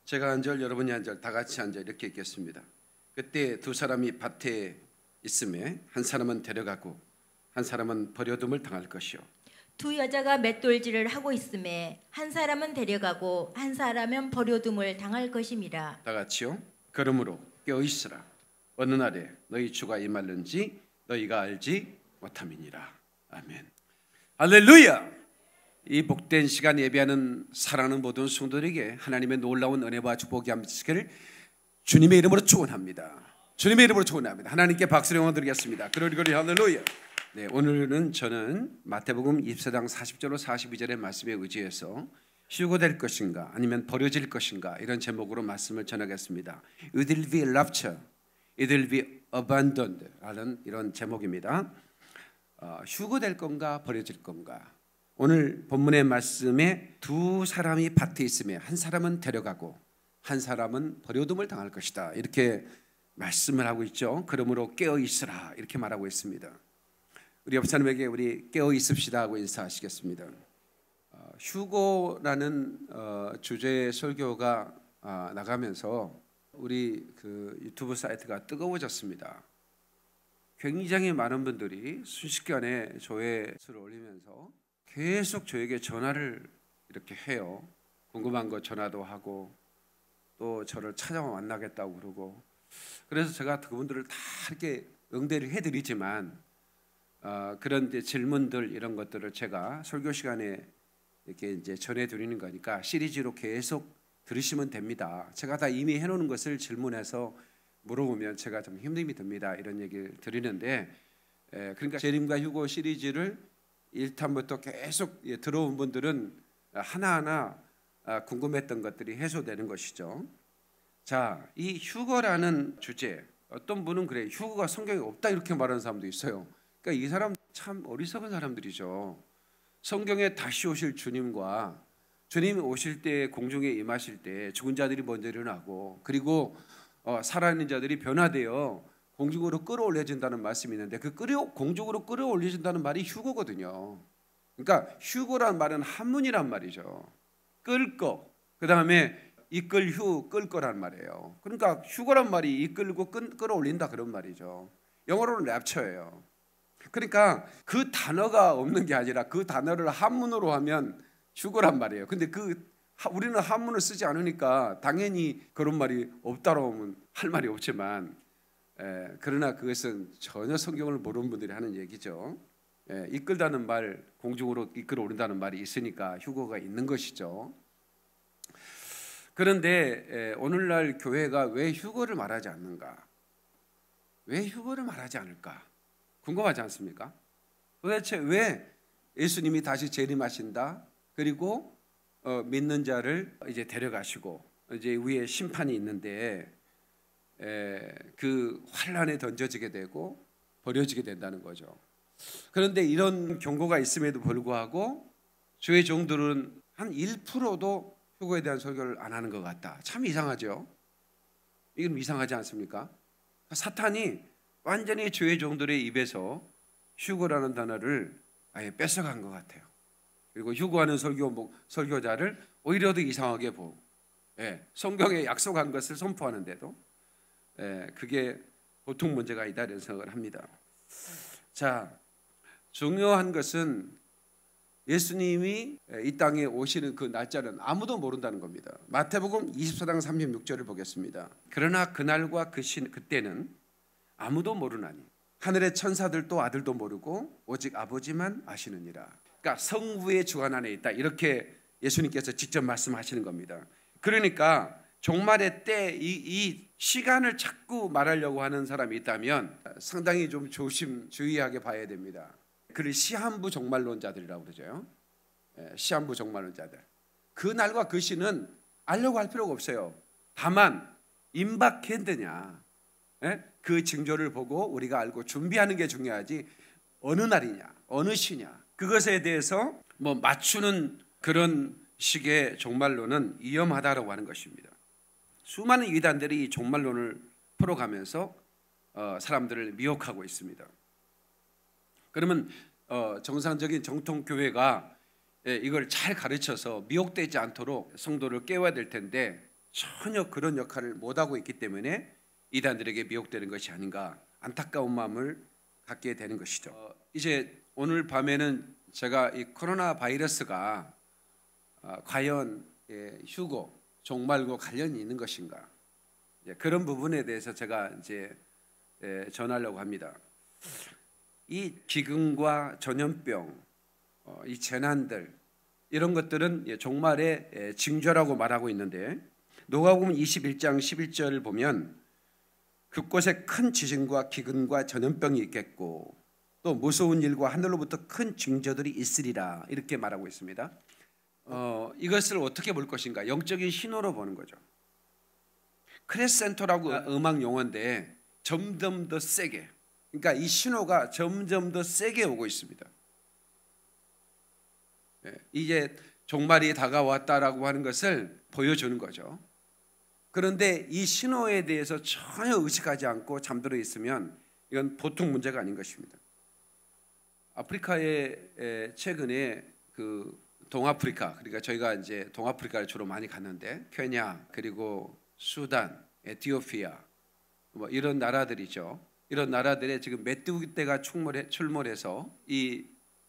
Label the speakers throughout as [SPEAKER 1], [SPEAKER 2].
[SPEAKER 1] 제가 한 절, 여러분이 한 절, 다 같이 한 절 이렇게 읽겠습니다. 그때 두 사람이 밭에 있음에 한 사람은 데려가고 한 사람은 버려둠을 당할 것이요.
[SPEAKER 2] 두 여자가 맷돌질을 하고 있음에 한 사람은 데려가고 한 사람은 버려둠을 당할 것임이라.
[SPEAKER 1] 다 같이요. 그러므로 깨어 있으라. 어느 날에 너희 주가 임할는지 너희가 알지 못함이니라. 아멘. 할렐루야. 이 복된 시간 예배하는 사랑하는 모든 성도들에게 하나님의 놀라운 은혜와 축복이 함께하시기를 주님의 이름으로 축원합니다. 주님의 이름으로 축원합니다. 하나님께 박수를 영광 드리겠습니다. 그러리 할렐루야. 네, 오늘은 저는 마태복음 24장 40절로 42절의 말씀에 의지해서 휴거될 것인가 아니면 버려질 것인가 이런 제목으로 말씀을 전하겠습니다. It will be rapture, it will be abandoned 라는 이런 제목입니다. 휴거될 건가 버려질 건가. 오늘 본문의 말씀에 두 사람이 밭에 있으며 한 사람은 데려가고 한 사람은 버려둠을 당할 것이다 이렇게 말씀을 하고 있죠. 그러므로 깨어 있으라 이렇게 말하고 있습니다. 우리 옆 사람에게 우리 깨어 있읍시다 하고 인사하시겠습니다. 휴거라는 주제의 설교가 나가면서 우리 그 유튜브 사이트가 뜨거워졌습니다. 굉장히 많은 분들이 순식간에 조회수를 올리면서 계속 저에게 전화를 이렇게 해요. 궁금한 거 전화도 하고 또 저를 찾아와 만나겠다고 그러고, 그래서 제가 그분들을 다 이렇게 응대를 해드리지만 그런 이제 질문들 이런 것들을 제가 설교 시간에 이렇게 이제 전해드리는 거니까 시리즈로 계속 들으시면 됩니다. 제가 다 이미 해놓은 것을 질문해서 물어보면 제가 좀 힘듦이 듭니다. 이런 얘기를 드리는데, 그러니까 재림과 휴거 시리즈를 1탄부터 계속 들어온 분들은 하나하나 궁금했던 것들이 해소되는 것이죠. 자, 이 휴거라는 주제, 어떤 분은 그래요. 휴거가 성경에 없다 이렇게 말하는 사람도 있어요. 그러니까 이 사람 참 어리석은 사람들이죠. 성경에 다시 오실 주님과 주님이 오실 때 공중에 임하실 때 죽은 자들이 먼저 일어나고 그리고 살아있는 자들이 변화되어 공중으로 끌어올려진다는 말씀이 있는데, 그 공중으로 끌어올려진다는 말이 휴거거든요. 그러니까 휴거란 말은 한문이란 말이죠. 끌 거, 그 다음에 이끌 끌 거란 말이에요. 그러니까 휴거란 말이 이끌고 끌어올린다 그런 말이죠. 영어로는 랩처예요. 그러니까 그 단어가 없는 게 아니라 그 단어를 한문으로 하면 휴거란 말이에요. 근데 우리는 한문을 쓰지 않으니까 당연히 그런 말이 없다고 하면 할 말이 없지만, 그러나 그것은 전혀 성경을 모르는 분들이 하는 얘기죠. 이끌다는 말, 공중으로 이끌어 오른다는 말이 있으니까 휴거가 있는 것이죠. 그런데 오늘날 교회가 왜 휴거를 말하지 않는가? 왜 휴거를 말하지 않을까? 궁금하지 않습니까? 도대체 왜 예수님이 다시 재림하신다, 그리고 믿는 자를 이제 데려가시고 이제 위에 심판이 있는데 그 환란에 던져지게 되고 버려지게 된다는 거죠. 그런데 이런 경고가 있음에도 불구하고 주의 종들은 한 1%도 휴거에 대한 설교를 안 하는 것 같다. 참 이상하죠. 이건 이상하지 않습니까? 사탄이 완전히 주의 종들의 입에서 휴거라는 단어를 아예 뺏어간 것 같아요. 그리고 휴거하는 설교자를 오히려 더 이상하게 보고, 성경에 약속한 것을 선포하는데도 그게 보통 문제가 아니다 이런 생각을 합니다. 자, 중요한 것은 예수님이 이 땅에 오시는 그 날짜는 아무도 모른다는 겁니다. 마태복음 24장 36절을 보겠습니다. 그러나 그날과 그때는 아무도 모르나니 하늘의 천사들도 아들도 모르고 오직 아버지만 아시느니라. 그러니까 성부의 주관 안에 있다 이렇게 예수님께서 직접 말씀하시는 겁니다. 그러니까 종말의 때 이 시간을 자꾸 말하려고 하는 사람이 있다면 상당히 좀 주의하게 봐야 됩니다. 그를 시한부 종말론자들이라고 그러죠. 시한부 종말론자들. 그 날과 그 시는 알려고 할 필요가 없어요. 다만 임박핸드냐, 그 징조를 보고 우리가 알고 준비하는 게 중요하지 어느 날이냐 어느 시냐 그것에 대해서 맞추는 그런 식의 종말론은 위험하다라고 하는 것입니다. 수많은 이단들이 이 종말론을 풀어가면서 사람들을 미혹하고 있습니다. 그러면 정상적인 정통교회가 이걸 잘 가르쳐서 미혹되지 않도록 성도를 깨워야 될 텐데 전혀 그런 역할을 못하고 있기 때문에 이단들에게 미혹되는 것이 아닌가 안타까운 마음을 갖게 되는 것이죠. 이제 오늘 밤에는 제가 이 코로나 바이러스가 과연 휴고, 종말과 관련이 있는 것인가 그런 부분에 대해서 제가 이제 전하려고 합니다. 이 기근과 전염병, 이 재난들 이런 것들은 종말의 징조라고 말하고 있는데 누가복음 21장 11절을 보면 그곳에 큰 지진과 기근과 전염병이 있겠고 또 무서운 일과 하늘로부터 큰 징조들이 있으리라 이렇게 말하고 있습니다. 이것을 어떻게 볼 것인가? 영적인 신호로 보는 거죠. 크레센토라고 음악 용어인데 점점 더 세게, 그러니까 이 신호가 점점 더 세게 오고 있습니다. 이제 종말이 다가왔다라고 하는 것을 보여주는 거죠. 그런데 이 신호에 대해서 전혀 의식하지 않고 잠들어 있으면 이건 보통 문제가 아닌 것입니다. 아프리카에 최근에 그 동아프리카, 그러니까 저희가 이제 동아프리카를 주로 많이 갔는데 케냐 그리고 수단, 에티오피아 뭐 이런 나라들이죠. 이런 나라들에 지금 메뚜기 떼가 출몰해서 이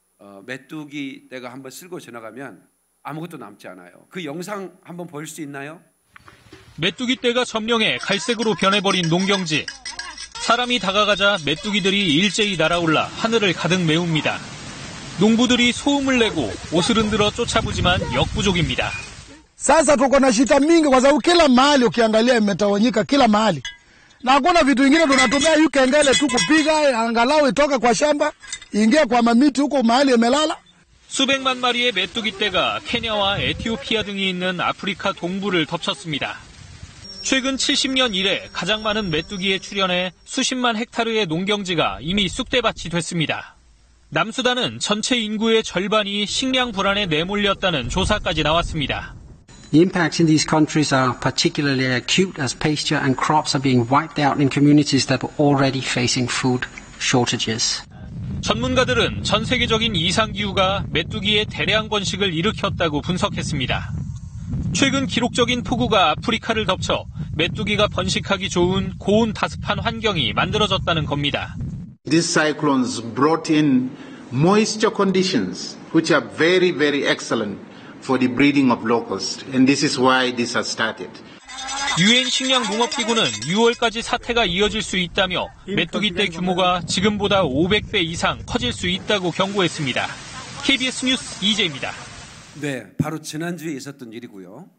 [SPEAKER 1] 메뚜기 떼가 한번 쓸고 지나가면 아무것도 남지 않아요. 그 영상 한번 볼 수 있나요?
[SPEAKER 3] 메뚜기 떼가 점령해 갈색으로 변해버린 농경지. 사람이 다가가자 메뚜기들이 일제히 날아올라 하늘을 가득 메웁니다. 농부들이 소음을 내고 옷을 흔들어 쫓아보지만 역부족입니다.
[SPEAKER 4] Sasa tuko na shida mingi kwa sababu kila mahali ukiangalia imetawanyika kila mahali. Na hakuna vitu vingine tunatumia hii kengele tu kupiga angalau itoke kwa shamba, ingie kwa mamiti huko mahali imelala.
[SPEAKER 3] 수백만 마리의 메뚜기 떼가 케냐와 에티오피아 등이 있는 아프리카 동부를 덮쳤습니다. 최근 70년 이래 가장 많은 메뚜기에 출현해 수십만 헥타르의 농경지가 이미 쑥대밭이 됐습니다. 남수단은 전체 인구의 절반이 식량 불안에 내몰렸다는 조사까지 나왔습니다.
[SPEAKER 5] The impacts in these countries are particularly acute as pasture and crops are being wiped out in communities that were already facing food shortages.
[SPEAKER 3] 전문가들은 전 세계적인 이상기후가 메뚜기의 대량 번식을 일으켰다고 분석했습니다. 최근 기록적인 폭우가 아프리카를 덮쳐 메뚜기가 번식하기 좋은 고온 다습한 환경이 만들어졌다는 겁니다.
[SPEAKER 6] These cyclones brought in moisture conditions which are very, very excellent for the breeding of locusts, and this is why this has started.
[SPEAKER 3] 유엔 식량농업기구는 6월까지 사태가 이어질 수 있다며 메뚜기 떼 규모가 지금보다 500배 이상 커질 수 있다고 경고했습니다. KBS 뉴스 이재입니다.
[SPEAKER 1] 네, 바로 지난주에 있었던 일이고요.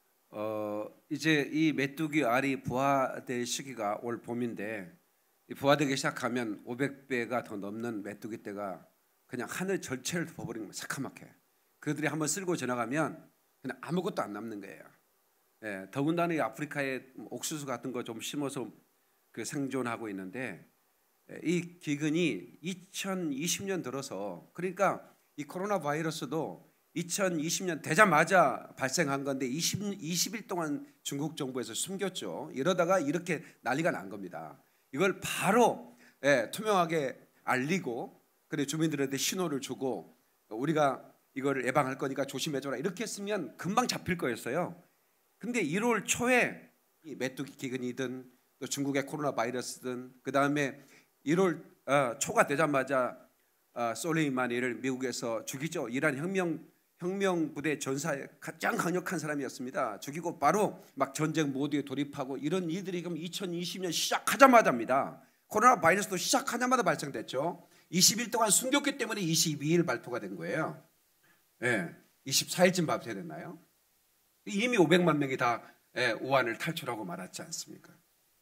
[SPEAKER 1] 이제 이 메뚜기 알이 부화될 시기가 올 봄인데 부화되기 시작하면 500배가 더 넘는 메뚜기 떼가 그냥 하늘 전체를 덮어버리는 거예요. 새카맣게. 그들이 한번 쓸고 지나가면 그냥 아무것도 안 남는 거예요. 예, 더군다나 이 아프리카에 옥수수 같은 거 좀 심어서 그 생존하고 있는데 이 기근이 2020년 들어서, 그러니까 이 코로나 바이러스도 2020년 되자마자 발생한 건데 20일 동안 중국 정부에서 숨겼죠. 이러다가 이렇게 난리가 난 겁니다. 이걸 바로 투명하게 알리고 그래 주민들한테 신호를 주고 우리가 이걸 예방할 거니까 조심해줘라 이렇게 했으면 금방 잡힐 거였어요. 근데 1월 초에 이 메뚜기 기근이든 또 중국의 코로나 바이러스든 그 다음에 1월 초가 되자마자 솔레이마니를 미국에서 죽이죠. 이란 혁명부대 전사에 가장 강력한 사람이었습니다. 죽이고 바로 막 전쟁 모드에 돌입하고 이런 일들이 그럼 2020년 시작하자마자입니다. 코로나 바이러스도 시작하자마자 발생됐죠. 20일 동안 숨겼기 때문에 22일 발표가 된 거예요. 예, 24일쯤 발표됐나요? 이미 500만 명이 다 우한을 탈출하고 말았지 않습니까?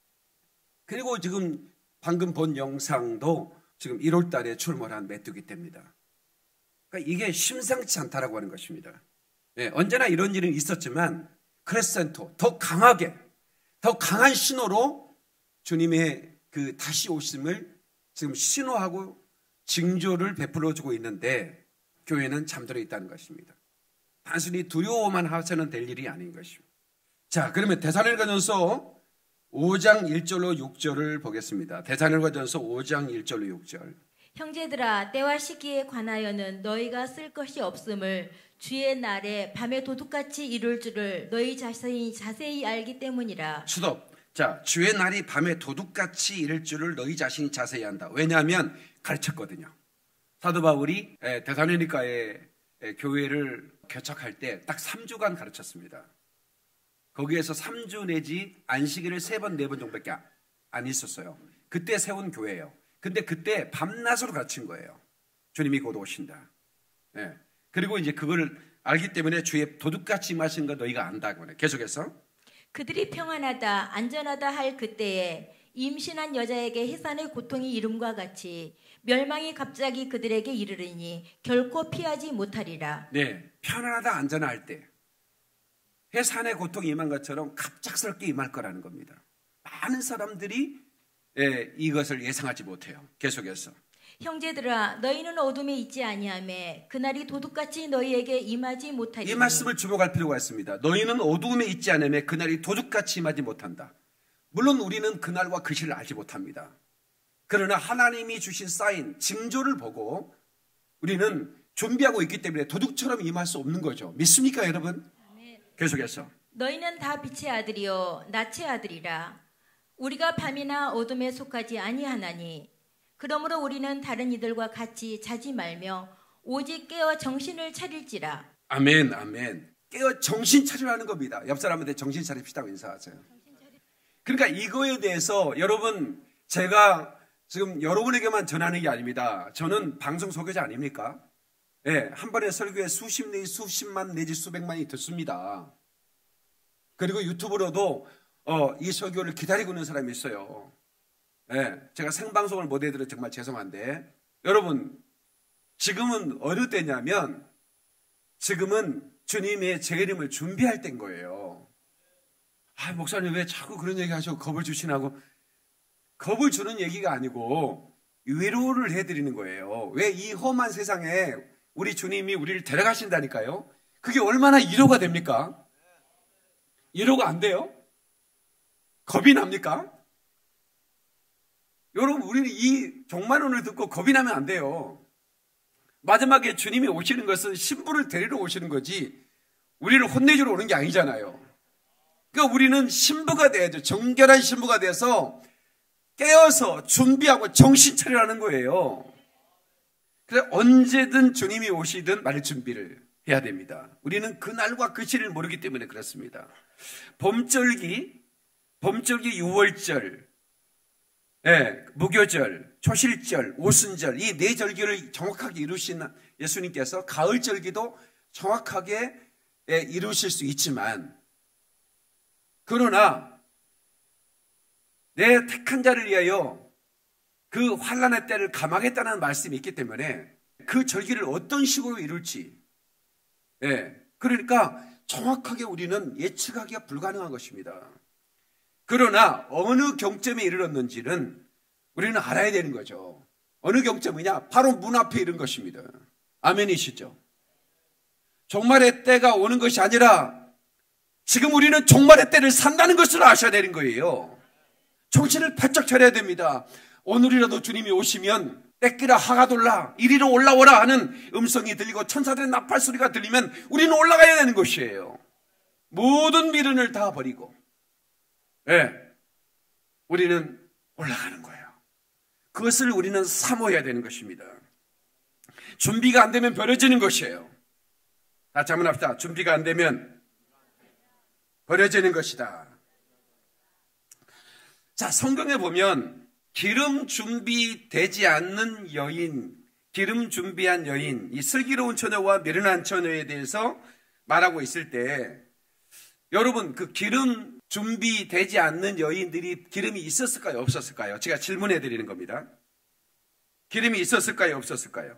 [SPEAKER 1] 그리고 지금 방금 본 영상도 지금 1월 달에 출몰한 메뚜기 떼입니다. 그러니까 이게 심상치 않다라고 하는 것입니다. 예, 언제나 이런 일은 있었지만 크레센토 더 강하게 더 강한 신호로 주님의 그 다시 오심을 지금 신호하고 징조를 베풀어주고 있는데 교회는 잠들어 있다는 것입니다. 단순히 두려워만 하셔는 될 일이 아닌 것입니다. 자, 그러면 데살로니가전서 5장 1절로 6절을 보겠습니다. 데살로니가전서 5장 1절로 6절.
[SPEAKER 2] 형제들아 때와 시기에 관하여는 너희가 쓸 것이 없음을 주의 날에 밤에 도둑같이 이룰 줄을 너희 자세히 알기 때문이라.
[SPEAKER 1] 스톱. 자, 주의 날이 밤에 도둑같이 이를 줄을 너희 자신이 자세히 안다. 왜냐하면 가르쳤거든요. 사도 바울이 데살로니가의 교회를 개척할 때 딱 3주간 가르쳤습니다. 거기에서 3주 내지 안식일을 3번, 4번 정도밖에 안 있었어요. 그때 세운 교회예요. 근데 그때 밤낮으로 가르친 거예요. 주님이 곧 오신다. 예. 그리고 이제 그걸 알기 때문에 주의 도둑같이 마신 거 너희가 안다고. 계속해서
[SPEAKER 2] 그들이 평안하다 안전하다 할 그때에 임신한 여자에게 해산의 고통이 이름과 같이 멸망이 갑자기 그들에게 이르르니 결코 피하지 못하리라.
[SPEAKER 1] 네, 편안하다 안전할 때 해산의 고통이 임한 것처럼 갑작스럽게 임할 거라는 겁니다. 많은 사람들이 이것을 예상하지 못해요. 계속해서
[SPEAKER 2] 형제들아 너희는 어둠에 있지 아니하매 그날이 도둑같이 너희에게 임하지 못하리니.
[SPEAKER 1] 이 말씀을 주목할 필요가 있습니다. 너희는 어둠에 있지 않으며 그날이 도둑같이 임하지 못한다. 물론 우리는 그날과 그 시를 알지 못합니다. 그러나 하나님이 주신 사인, 징조를 보고 우리는 준비하고 있기 때문에 도둑처럼 임할 수 없는 거죠. 믿습니까 여러분? 계속해서
[SPEAKER 2] 너희는 다 빛의 아들이요 낮의 아들이라. 우리가 밤이나 어둠에 속하지 아니하나니 그러므로 우리는 다른 이들과 같이 자지 말며 오직 깨어 정신을 차릴지라.
[SPEAKER 1] 아멘 아멘. 깨어 정신 차리라는 겁니다. 옆 사람한테 정신 차립시다고 인사하세요. 그러니까 이거에 대해서 여러분 제가 지금 여러분에게만 전하는 게 아닙니다. 저는 방송 소개자 아닙니까? 예, 한 번에 설교에 수십 내지 수십만 내지 수백만이 듣습니다. 그리고 유튜브로도 이 설교를 기다리고 있는 사람이 있어요. 예, 제가 생방송을 못 해드려 정말 죄송한데 여러분 지금은 어느 때냐면 지금은 주님의 재림을 준비할 때인 거예요. 아, 목사님 왜 자꾸 그런 얘기 하시고 겁을 주시나고. 겁을 주는 얘기가 아니고 위로를 해드리는 거예요. 왜 이 험한 세상에 우리 주님이 우리를 데려가신다니까요. 그게 얼마나 위로가 됩니까? 위로가 안 돼요? 겁이 납니까? 여러분 우리는 이 종말론을 듣고 겁이 나면 안 돼요. 마지막에 주님이 오시는 것은 신부를 데리러 오시는 거지 우리를 혼내주러 오는 게 아니잖아요. 그러니까 우리는 신부가 돼야죠. 정결한 신부가 돼서 깨어서 준비하고 정신 차리라는 거예요. 그래서 언제든 주님이 오시든 말 준비를 해야 됩니다. 우리는 그날과 그 시를 모르기 때문에 그렇습니다. 봄절기, 유월절, 무교절, 초실절, 오순절 이 4절기를 정확하게 이루신 예수님께서 가을절기도 정확하게 이루실 수 있지만 그러나 내 택한 자를 위하여 그 환난의 때를 감하겠다는 말씀이 있기 때문에 그 절기를 어떤 식으로 이룰지 그러니까 정확하게 우리는 예측하기가 불가능한 것입니다. 그러나 어느 경점에 이르렀는지는 우리는 알아야 되는 거죠. 어느 경점이냐? 바로 문 앞에 이른 것입니다. 아멘이시죠? 종말의 때가 오는 것이 아니라 지금 우리는 종말의 때를 산다는 것을 아셔야 되는 거예요. 정신을 바짝 차려야 됩니다. 오늘이라도 주님이 오시면 떼끼라 하가돌라 이리로 올라오라 하는 음성이 들리고 천사들의 나팔 소리가 들리면 우리는 올라가야 되는 것이에요. 모든 미련을 다 버리고 우리는 올라가는 거예요. 그것을 우리는 사모해야 되는 것입니다. 준비가 안 되면 버려지는 것이에요. 다시 한번 합시다. 준비가 안 되면 버려지는 것이다. 자, 성경에 보면 기름 준비되지 않는 여인, 기름 준비한 여인, 이 슬기로운 처녀와 미련한 처녀에 대해서 말하고 있을 때 여러분 그 기름 준비되지 않는 여인들이 기름이 있었을까요? 없었을까요? 제가 질문해 드리는 겁니다. 기름이 있었을까요? 없었을까요?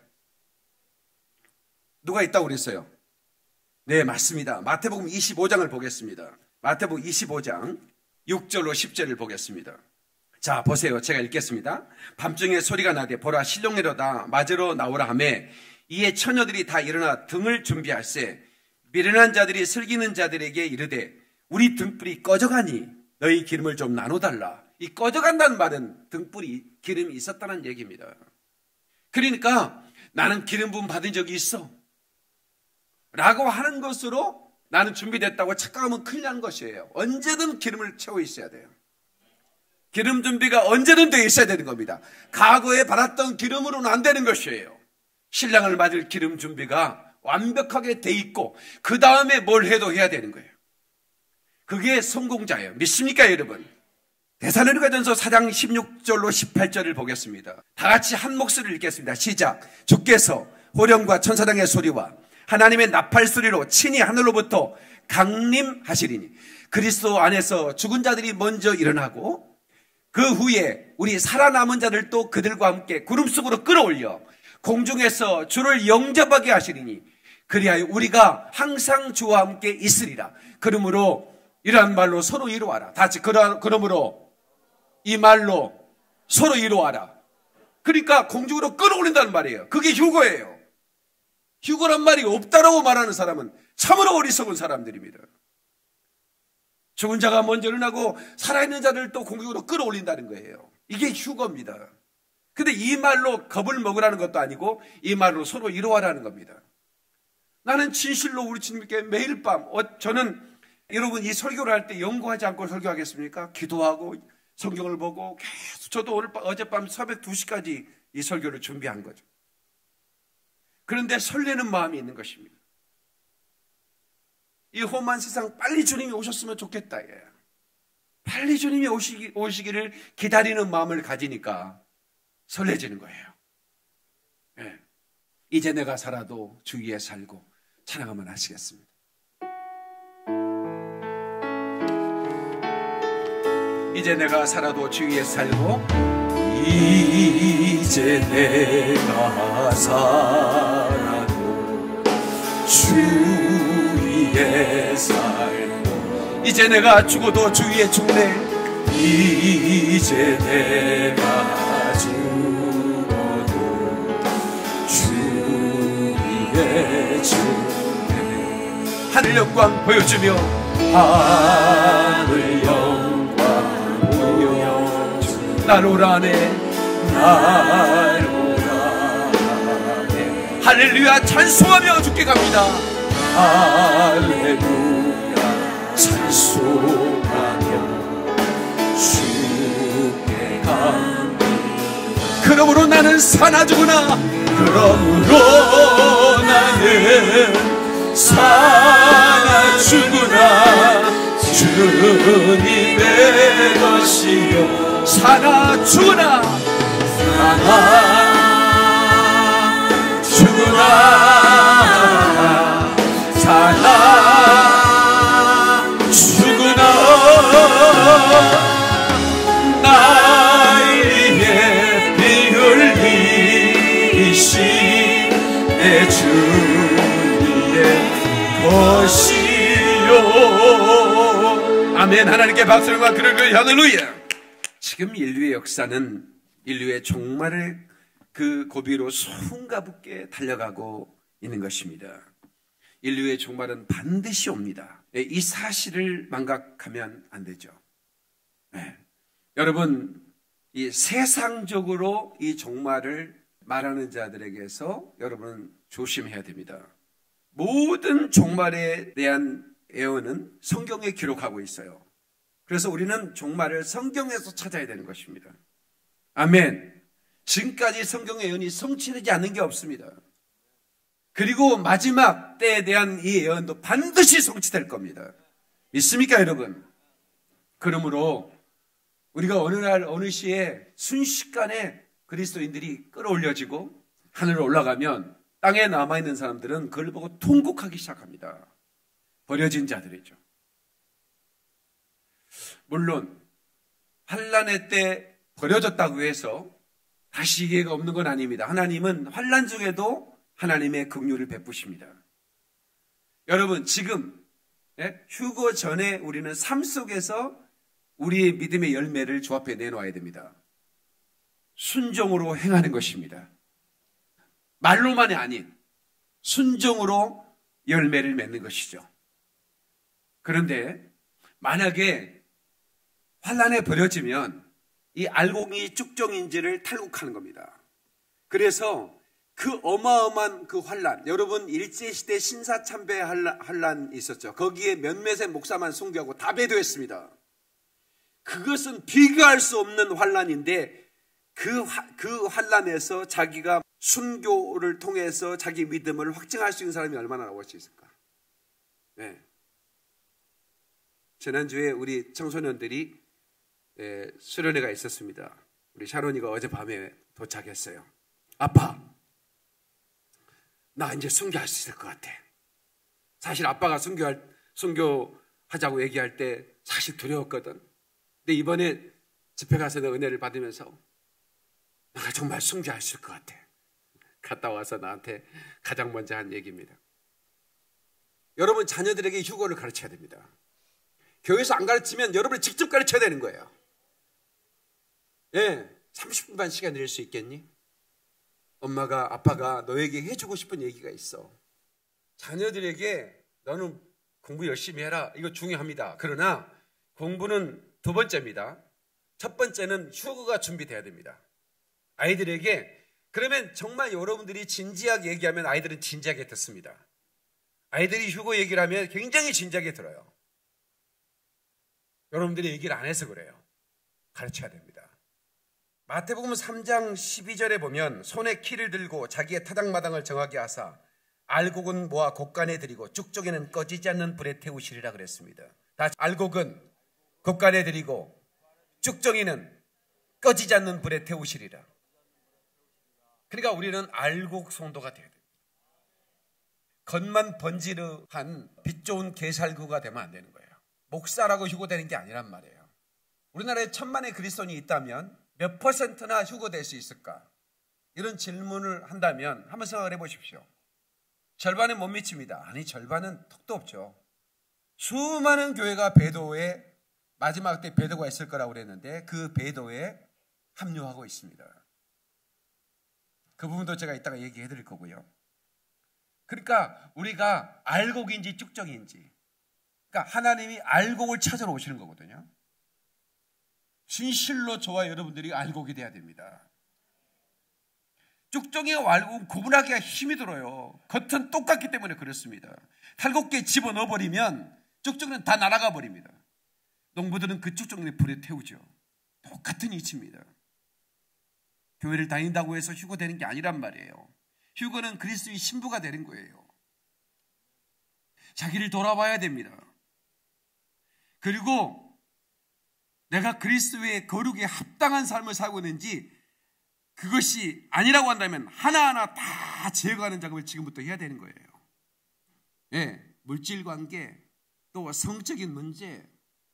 [SPEAKER 1] 누가 있다고 그랬어요? 네, 맞습니다. 마태복음 25장을 보겠습니다. 마태복음 25장 6절로 10절을 보겠습니다. 자, 보세요. 제가 읽겠습니다. 밤중에 소리가 나되 보라 신령이로다 맞으러 나오라 하매 이에 처녀들이 다 일어나 등을 준비할세 미련한 자들이 슬기는 자들에게 이르되 우리 등불이 꺼져가니 너희 기름을 좀 나눠달라. 이 꺼져간다는 말은 등불이 기름이 있었다는 얘기입니다. 그러니까 나는 기름 부음 받은 적이 있어 라고 하는 것으로 나는 준비됐다고 착각하면 큰일 나는 것이에요. 언제든 기름을 채워 있어야 돼요. 기름 준비가 언제든 되어 있어야 되는 겁니다. 과거에 받았던 기름으로는 안 되는 것이에요. 신랑을 맞을 기름 준비가 완벽하게 돼 있고 그 다음에 뭘 해도 해야 되는 거예요. 그게 성공자예요. 믿습니까 여러분? 데살로니가전서 4장 16절로 18절을 보겠습니다. 다 같이 한 목소리를 읽겠습니다. 시작. 주께서 호령과 천사장의 소리와 하나님의 나팔 소리로 친히 하늘로부터 강림하시리니 그리스도 안에서 죽은 자들이 먼저 일어나고 그 후에 우리 살아남은 자들도 그들과 함께 구름 속으로 끌어올려 공중에서 주를 영접하게 하시리니 그리하여 우리가 항상 주와 함께 있으리라. 그러므로 이러한 말로 서로 이루어라. 다 같이 그러므로 이 말로 서로 이루어라. 그러니까 공중으로 끌어올린다는 말이에요. 그게 휴거예요. 휴거란 말이 없다라고 말하는 사람은 참으로 어리석은 사람들입니다. 죽은 자가 먼저 일어나고 살아있는 자를 또 공중으로 끌어올린다는 거예요. 이게 휴거입니다. 근데 이 말로 겁을 먹으라는 것도 아니고 이 말로 서로 이루어라는 겁니다. 나는 진실로 우리 주님께 매일 밤 저는 여러분 이 설교를 할 때 연구하지 않고 설교하겠습니까? 기도하고 성경을 보고 계속 저도 어젯밤 새벽 2시까지 이 설교를 준비한 거죠. 그런데 설레는 마음이 있는 것입니다. 이 험한 세상 빨리 주님이 오셨으면 좋겠다. 빨리 주님이 오시기를 기다리는 마음을 가지니까 설레지는 거예요. 예. 이제 내가 살아도 주 위에 살고 찬양 한번 하시겠습니다. 이제 내가 살아도 주 위에 살고
[SPEAKER 7] 이제 내가 살아도 주 위에 살고
[SPEAKER 1] 이제 내가 죽어도 주 위에 죽네.
[SPEAKER 7] 이제 내가 죽어도 주 위에 죽네.
[SPEAKER 1] 하늘 영광 보여주며
[SPEAKER 7] 하늘 영광
[SPEAKER 1] 날 오라네
[SPEAKER 7] 날 오라네.
[SPEAKER 1] 할렐루야 찬송하며 주께 갑니다.
[SPEAKER 7] 할렐루야 찬송하며 주께 갑니다.
[SPEAKER 1] 그러므로 나는 사나 죽으나
[SPEAKER 7] 그러므로 나는 사나 죽으나 주님의 것이요
[SPEAKER 1] 사나 죽으나
[SPEAKER 7] 사나 죽으나 사나 죽으나 나의 피 흘리신 내 주님의 것이요.
[SPEAKER 1] 아멘. 하나님께 박수와 그를 할렐루야. 지금 인류의 역사는 인류의 종말을 그 고비로 숨가붙게 달려가고 있는 것입니다. 인류의 종말은 반드시 옵니다. 이 사실을 망각하면 안 되죠. 네. 여러분, 이 세상적으로 이 종말을 말하는 자들에게서 여러분은 조심해야 됩니다. 모든 종말에 대한 예언은 성경에 기록하고 있어요. 그래서 우리는 종말을 성경에서 찾아야 되는 것입니다. 아멘. 지금까지 성경의 예언이 성취되지 않는 게 없습니다. 그리고 마지막 때에 대한 이 예언도 반드시 성취될 겁니다. 믿습니까 여러분? 그러므로 우리가 어느 날 어느 시에 순식간에 그리스도인들이 끌어올려지고 하늘로 올라가면 땅에 남아있는 사람들은 그걸 보고 통곡하기 시작합니다. 버려진 자들이죠. 물론 환난의 때 버려졌다고 해서 다시 기회가 없는 건 아닙니다. 하나님은 환난 중에도 하나님의 긍휼을 베푸십니다. 여러분 지금 휴거 전에 우리는 삶 속에서 우리의 믿음의 열매를 주 앞에 내놓아야 됩니다. 순종으로 행하는 것입니다. 말로만이 아닌 순종으로 열매를 맺는 것이죠. 그런데 만약에 환난에 버려지면 이 알곡이 쭉정인지를 탈곡하는 겁니다. 그래서 그 어마어마한 그 환란, 여러분 일제시대 신사참배 환란이 있었죠. 거기에 몇몇의 목사만 순교하고 다 배도했습니다. 그것은 비교할 수 없는 환란인데 그 환란에서 자기가 순교를 통해서 자기 믿음을 확증할 수 있는 사람이 얼마나 나올 수 있을까? 네. 지난주에 우리 청소년들이 수련회가 있었습니다. 우리 샤론이가 어젯밤에 도착했어요. 아빠, 나 이제 순교할 수 있을 것 같아. 사실 아빠가 순교하자고 얘기할 때 사실 두려웠거든. 근데 이번에 집회 가서 은혜를 받으면서 내가 정말 순교할 수 있을 것 같아. 갔다 와서 나한테 가장 먼저 한 얘기입니다. 여러분 자녀들에게 휴거를 가르쳐야 됩니다. 교회에서 안 가르치면 여러분이 직접 가르쳐야 되는 거예요. 예, 30분만 시간 드릴 수 있겠니? 엄마가 아빠가 너에게 해주고 싶은 얘기가 있어. 자녀들에게 너는 공부 열심히 해라. 이거 중요합니다. 그러나 공부는 두 번째입니다. 첫 번째는 휴거가 준비돼야 됩니다. 아이들에게 그러면 정말 여러분들이 진지하게 얘기하면 아이들은 진지하게 듣습니다. 아이들이 휴거 얘기를 하면 굉장히 진지하게 들어요. 여러분들이 얘기를 안 해서 그래요. 가르쳐야 됩니다. 마태복음 3장 12절에 보면 손에 키를 들고 자기의 타당마당을 정하게 하사 알곡은 모아 곡간에 들이고 쭉쪽에는 꺼지지 않는 불에 태우시리라 그랬습니다. 다시 알곡은 곡간에 들이고 쭉정이는 꺼지지 않는 불에 태우시리라. 그러니까 우리는 알곡 성도가 돼야 됩니다. 겉만 번지르한 빛 좋은 개살구가 되면 안 되는 거예요. 목사라고 휴거되는 게 아니란 말이에요. 우리나라에 1000만의 그리스도인이 있다면 몇 %나 휴거될 수 있을까? 이런 질문을 한다면 한번 생각을 해보십시오. 절반은 못 미칩니다. 아니, 절반은 턱도 없죠. 수많은 교회가 배도에 마지막 때 배도가 있을 거라고 그랬는데 그 배도에 합류하고 있습니다. 그 부분도 제가 이따가 얘기해 드릴 거고요. 그러니까 우리가 알곡인지 쭉정인지, 그러니까 하나님이 알곡을 찾으러 오시는 거거든요. 진실로 저와 여러분들이 알곡이 돼야 됩니다. 쭉정이와 알곡은 구분하기가 힘이 들어요. 겉은 똑같기 때문에 그렇습니다. 탈곡기에 집어넣어버리면 쭉정이는 다 날아가 버립니다. 농부들은 그 쭉정이를 불에 태우죠. 똑같은 이치입니다. 교회를 다닌다고 해서 휴거되는 게 아니란 말이에요. 휴거는 그리스도의 신부가 되는 거예요. 자기를 돌아봐야 됩니다. 그리고 내가 그리스도의 거룩에 합당한 삶을 살고 있는지, 그것이 아니라고 한다면 하나하나 다 제거하는 작업을 지금부터 해야 되는 거예요. 예, 물질 관계, 또 성적인 문제,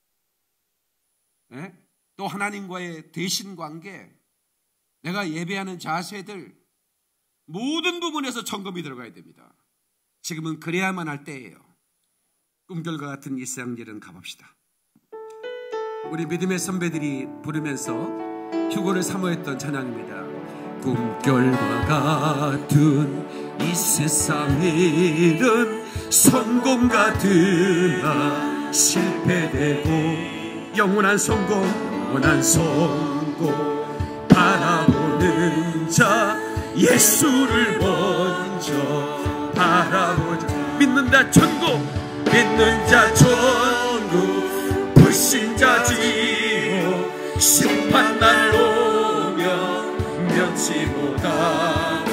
[SPEAKER 1] 예? 또 하나님과의 대신 관계, 내가 예배하는 자세들, 모든 부분에서 점검이 들어가야 됩니다. 지금은 그래야만 할 때예요. 꿈결과 같은 일상일은 가봅시다. 우리 믿음의 선배들이 부르면서 휴거를 사모했던 찬양입니다. 꿈결과 같은 이 세상 일은 성공 같으나 실패되고 영원한 성공, 영원한 성공 바라보는 자 예수를 먼저 바라보자. 믿는 자 천국, 믿는 자 천국, 불신자 지옥, 심판날 오면 면치 못하고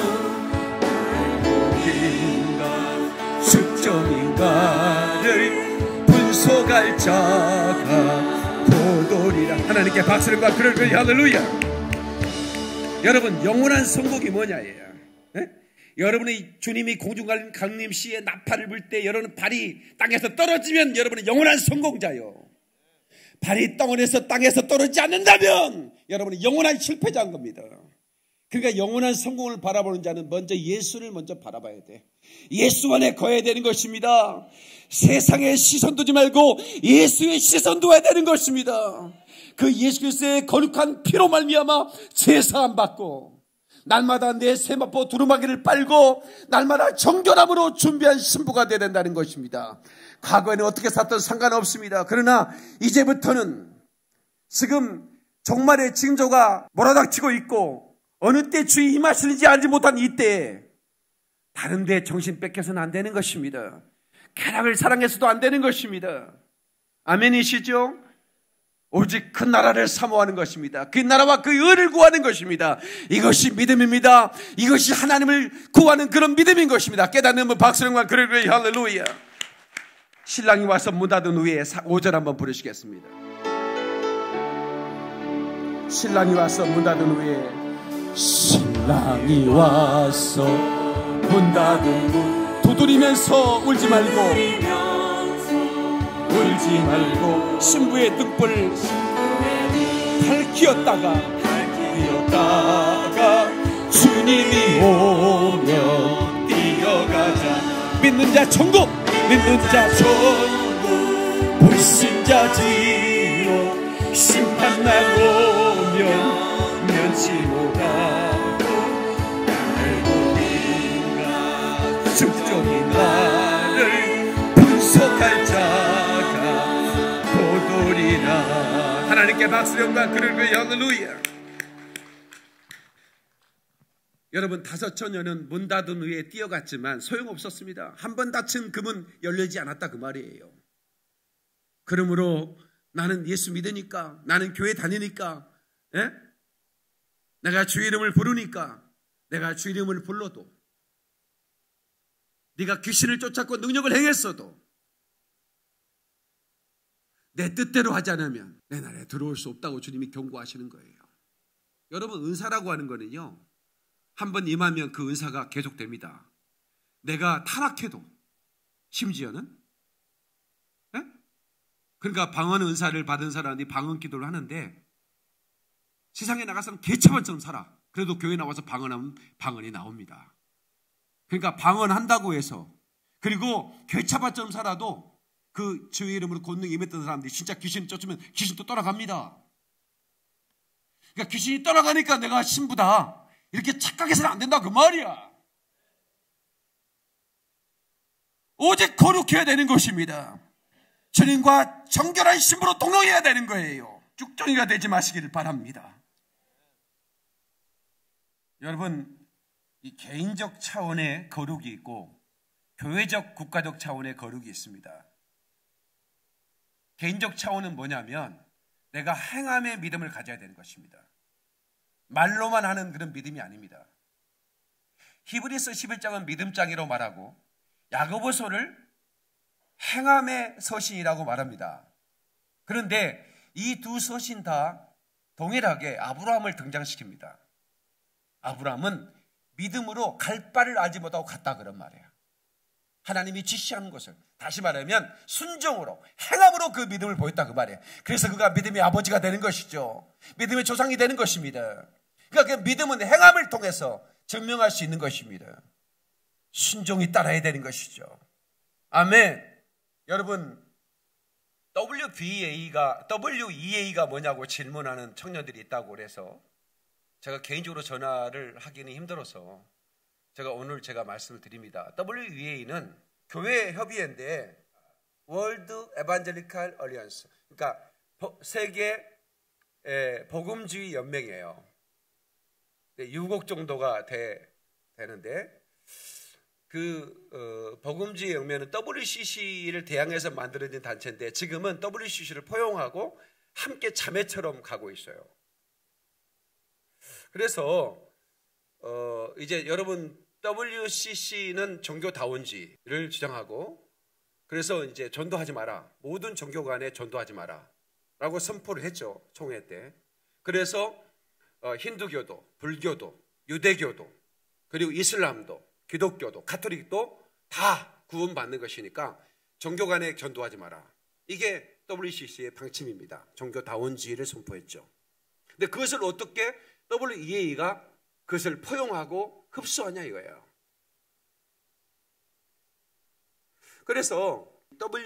[SPEAKER 1] 행복인가 숙정인가를 분석할 자가 보도리라. 하나님께 박수를 받고 그럴 할렐루야. 여러분, 영원한 성공이 뭐냐예요. 에? 여러분의 주님이 공중간 강림시에 나팔을 불 때 여러분 발이 땅에서 떨어지면 여러분은 영원한 성공자요. 발이 땅에서 떨어지지 않는다면 여러분은 영원한 실패자인 겁니다. 그러니까 영원한 성공을 바라보는 자는 먼저 예수를 먼저 바라봐야 돼. 예수 안에 거해야 되는 것입니다. 세상의 시선 두지 말고 예수의 시선 두어야 되는 것입니다. 그 예수 그리스도의 거룩한 피로 말미암아 제사함 받고 날마다 내 세마포 두루마기를 빨고 날마다 정결함으로 준비한 신부가 되어야 된다는 것입니다. 과거에는 어떻게 살던 상관없습니다. 그러나 이제부터는 지금 종말의 징조가 몰아닥치고 있고 어느 때 주의 임하시는지 알지 못한 이때에 다른 데 정신 뺏겨서는 안 되는 것입니다. 쾌락을 사랑해서도 안 되는 것입니다. 아멘이시죠? 오직 그 나라를 사모하는 것입니다. 그 나라와 그 의를 구하는 것입니다. 이것이 믿음입니다. 이것이 하나님을 구하는 그런 믿음인 것입니다. 깨닫는 분 박수령과 그를 할렐루야. 신랑이 와서 문 닫은 후에 5절 한번 부르시겠습니다. 신랑이 와서 문 닫은 후에
[SPEAKER 7] 신랑이 와서 문 닫은 문
[SPEAKER 1] 두드리면서 울지 말고 신부의 등불 밝히었다가 주님이 오면 뛰어가자. 믿는 자 천국, 믿는 자 천국, 불신자지요 심판날 오면 면치 못하고 알고인가 죽종이 나를 분석할 자가 보도리라. 하나님께 박수 영광 그를 위해 할렐루야. 여러분, 5처녀는 문 닫은 후에 뛰어갔지만 소용없었습니다. 한 번 닫힌 그 문 열리지 않았다 그 말이에요. 그러므로 나는 예수 믿으니까, 나는 교회 다니니까, 내가 주 이름을 부르니까, 내가 주 이름을 불러도, 네가 귀신을 쫓았고 능력을 행했어도 내 뜻대로 하지 않으면 내 나라에 들어올 수 없다고 주님이 경고하시는 거예요. 여러분, 은사라고 하는 거는요, 한번 임하면 그 은사가 계속됩니다. 내가 타락해도, 심지어는 그러니까 방언 은사를 받은 사람이 방언 기도를 하는데 세상에 나가서는 개차반처럼 살아. 그래도 교회 나와서 방언하면 방언이 나옵니다. 그러니까 방언한다고 해서, 그리고 개차반처럼 살아도 그 주의 이름으로 권능 임했던 사람들이 진짜 귀신 쫓으면 귀신도 떠나갑니다. 그러니까 귀신이 떠나가니까 내가 신부다 이렇게 착각해서는 안 된다 그 말이야. 오직 거룩해야 되는 것입니다. 주님과 정결한 신부로 동행해야 되는 거예요. 쭉정이가 되지 마시기를 바랍니다. 여러분, 이 개인적 차원의 거룩이 있고 교회적 국가적 차원의 거룩이 있습니다. 개인적 차원은 뭐냐면 내가 행함의 믿음을 가져야 되는 것입니다. 말로만 하는 그런 믿음이 아닙니다. 히브리서 11장은 믿음장이라고 말하고 야고보서를 행함의 서신이라고 말합니다. 그런데 이 두 서신 다 동일하게 아브라함을 등장시킵니다. 아브라함은 믿음으로 갈 바를 알지 못하고 갔다 그런 말이에요. 하나님이 지시하는 것을, 다시 말하면 순종으로, 행함으로 그 믿음을 보였다 그 말이에요. 그래서 그가 믿음의 아버지가 되는 것이죠. 믿음의 조상이 되는 것입니다. 그러니까 그 믿음은 행함을 통해서 증명할 수 있는 것입니다. 순종이 따라야 되는 것이죠. 아멘. 여러분, WEA가 뭐냐고 질문하는 청년들이 있다고 그래서 제가 개인적으로 전화를 하기는 힘들어서 제가 오늘 말씀을 드립니다. WEA는 교회 협의회인데 월드 에반젤리칼 얼리언스, 그러니까 세계 복음주의 연맹이에요. 6억 정도가 되는데 그 복음주의 연맹은 WCC를 대항해서 만들어진 단체인데 지금은 WCC를 포용하고 함께 자매처럼 가고 있어요. 그래서 이제 여러분, WCC는 종교다원주의를 주장하고, 그래서 이제 전도하지 마라, 모든 종교 간에 전도하지 마라 라고 선포를 했죠, 총회 때. 그래서 힌두교도, 불교도, 유대교도, 그리고 이슬람도, 기독교도, 가톨릭도 다 구원받는 것이니까 종교 간에 전도하지 마라. 이게 WCC의 방침입니다. 종교다원주의를 선포했죠. 근데 그것을 어떻게 WEA가 그것을 포용하고 흡수하냐 이거예요. 그래서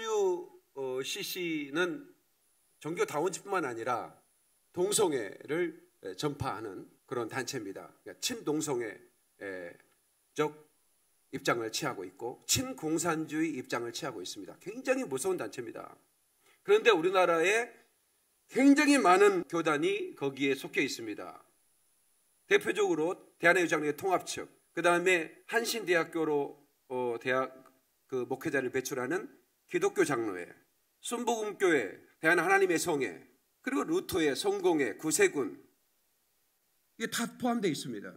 [SPEAKER 1] WCC는 종교다원주의뿐만 아니라 동성애를 전파하는 그런 단체입니다. 그러니까 친동성애적 입장을 취하고 있고 친공산주의 입장을 취하고 있습니다. 굉장히 무서운 단체입니다. 그런데 우리나라에 굉장히 많은 교단이 거기에 속해 있습니다. 대표적으로 대한외교장로회 통합측, 그 다음에 한신대학교로 대학 그 목회자를 배출하는 기독교 장로회, 순복음교회, 대한하나님의 성회, 그리고 루터회, 성공회, 구세군, 이게 다 포함되어 있습니다.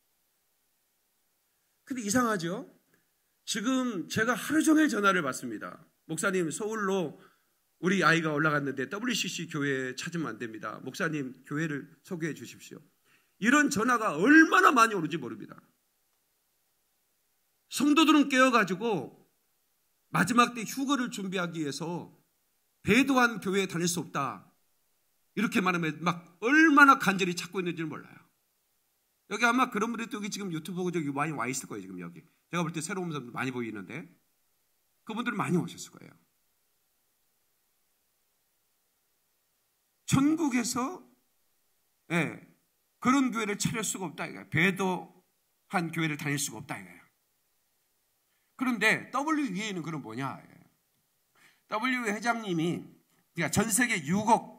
[SPEAKER 1] 근데 이상하죠? 지금 제가 하루 종일 전화를 받습니다. 목사님, 서울로 우리 아이가 올라갔는데 WCC 교회 찾으면 안 됩니다. 목사님, 교회를 소개해 주십시오. 이런 전화가 얼마나 많이 오는지 모릅니다. 성도들은 깨어가지고 마지막 때 휴거를 준비하기 위해서 배도한 교회에 다닐 수 없다, 이렇게 말하면 막 얼마나 간절히 찾고 있는지를 몰라요. 여기 아마 그런 분들도 여기 지금 유튜브 보고 저기 많이 와 있을 거예요. 지금 여기 제가 볼 때 새로운 분들 많이 보이는데 그분들은 많이 오셨을 거예요. 전국에서 그런 교회를 차릴 수가 없다 이거예요. 배도한 교회를 다닐 수가 없다 이거예요. 그런데 WEA는 그럼 뭐냐? WEA 회장님이 그러니까 전 세계 6억의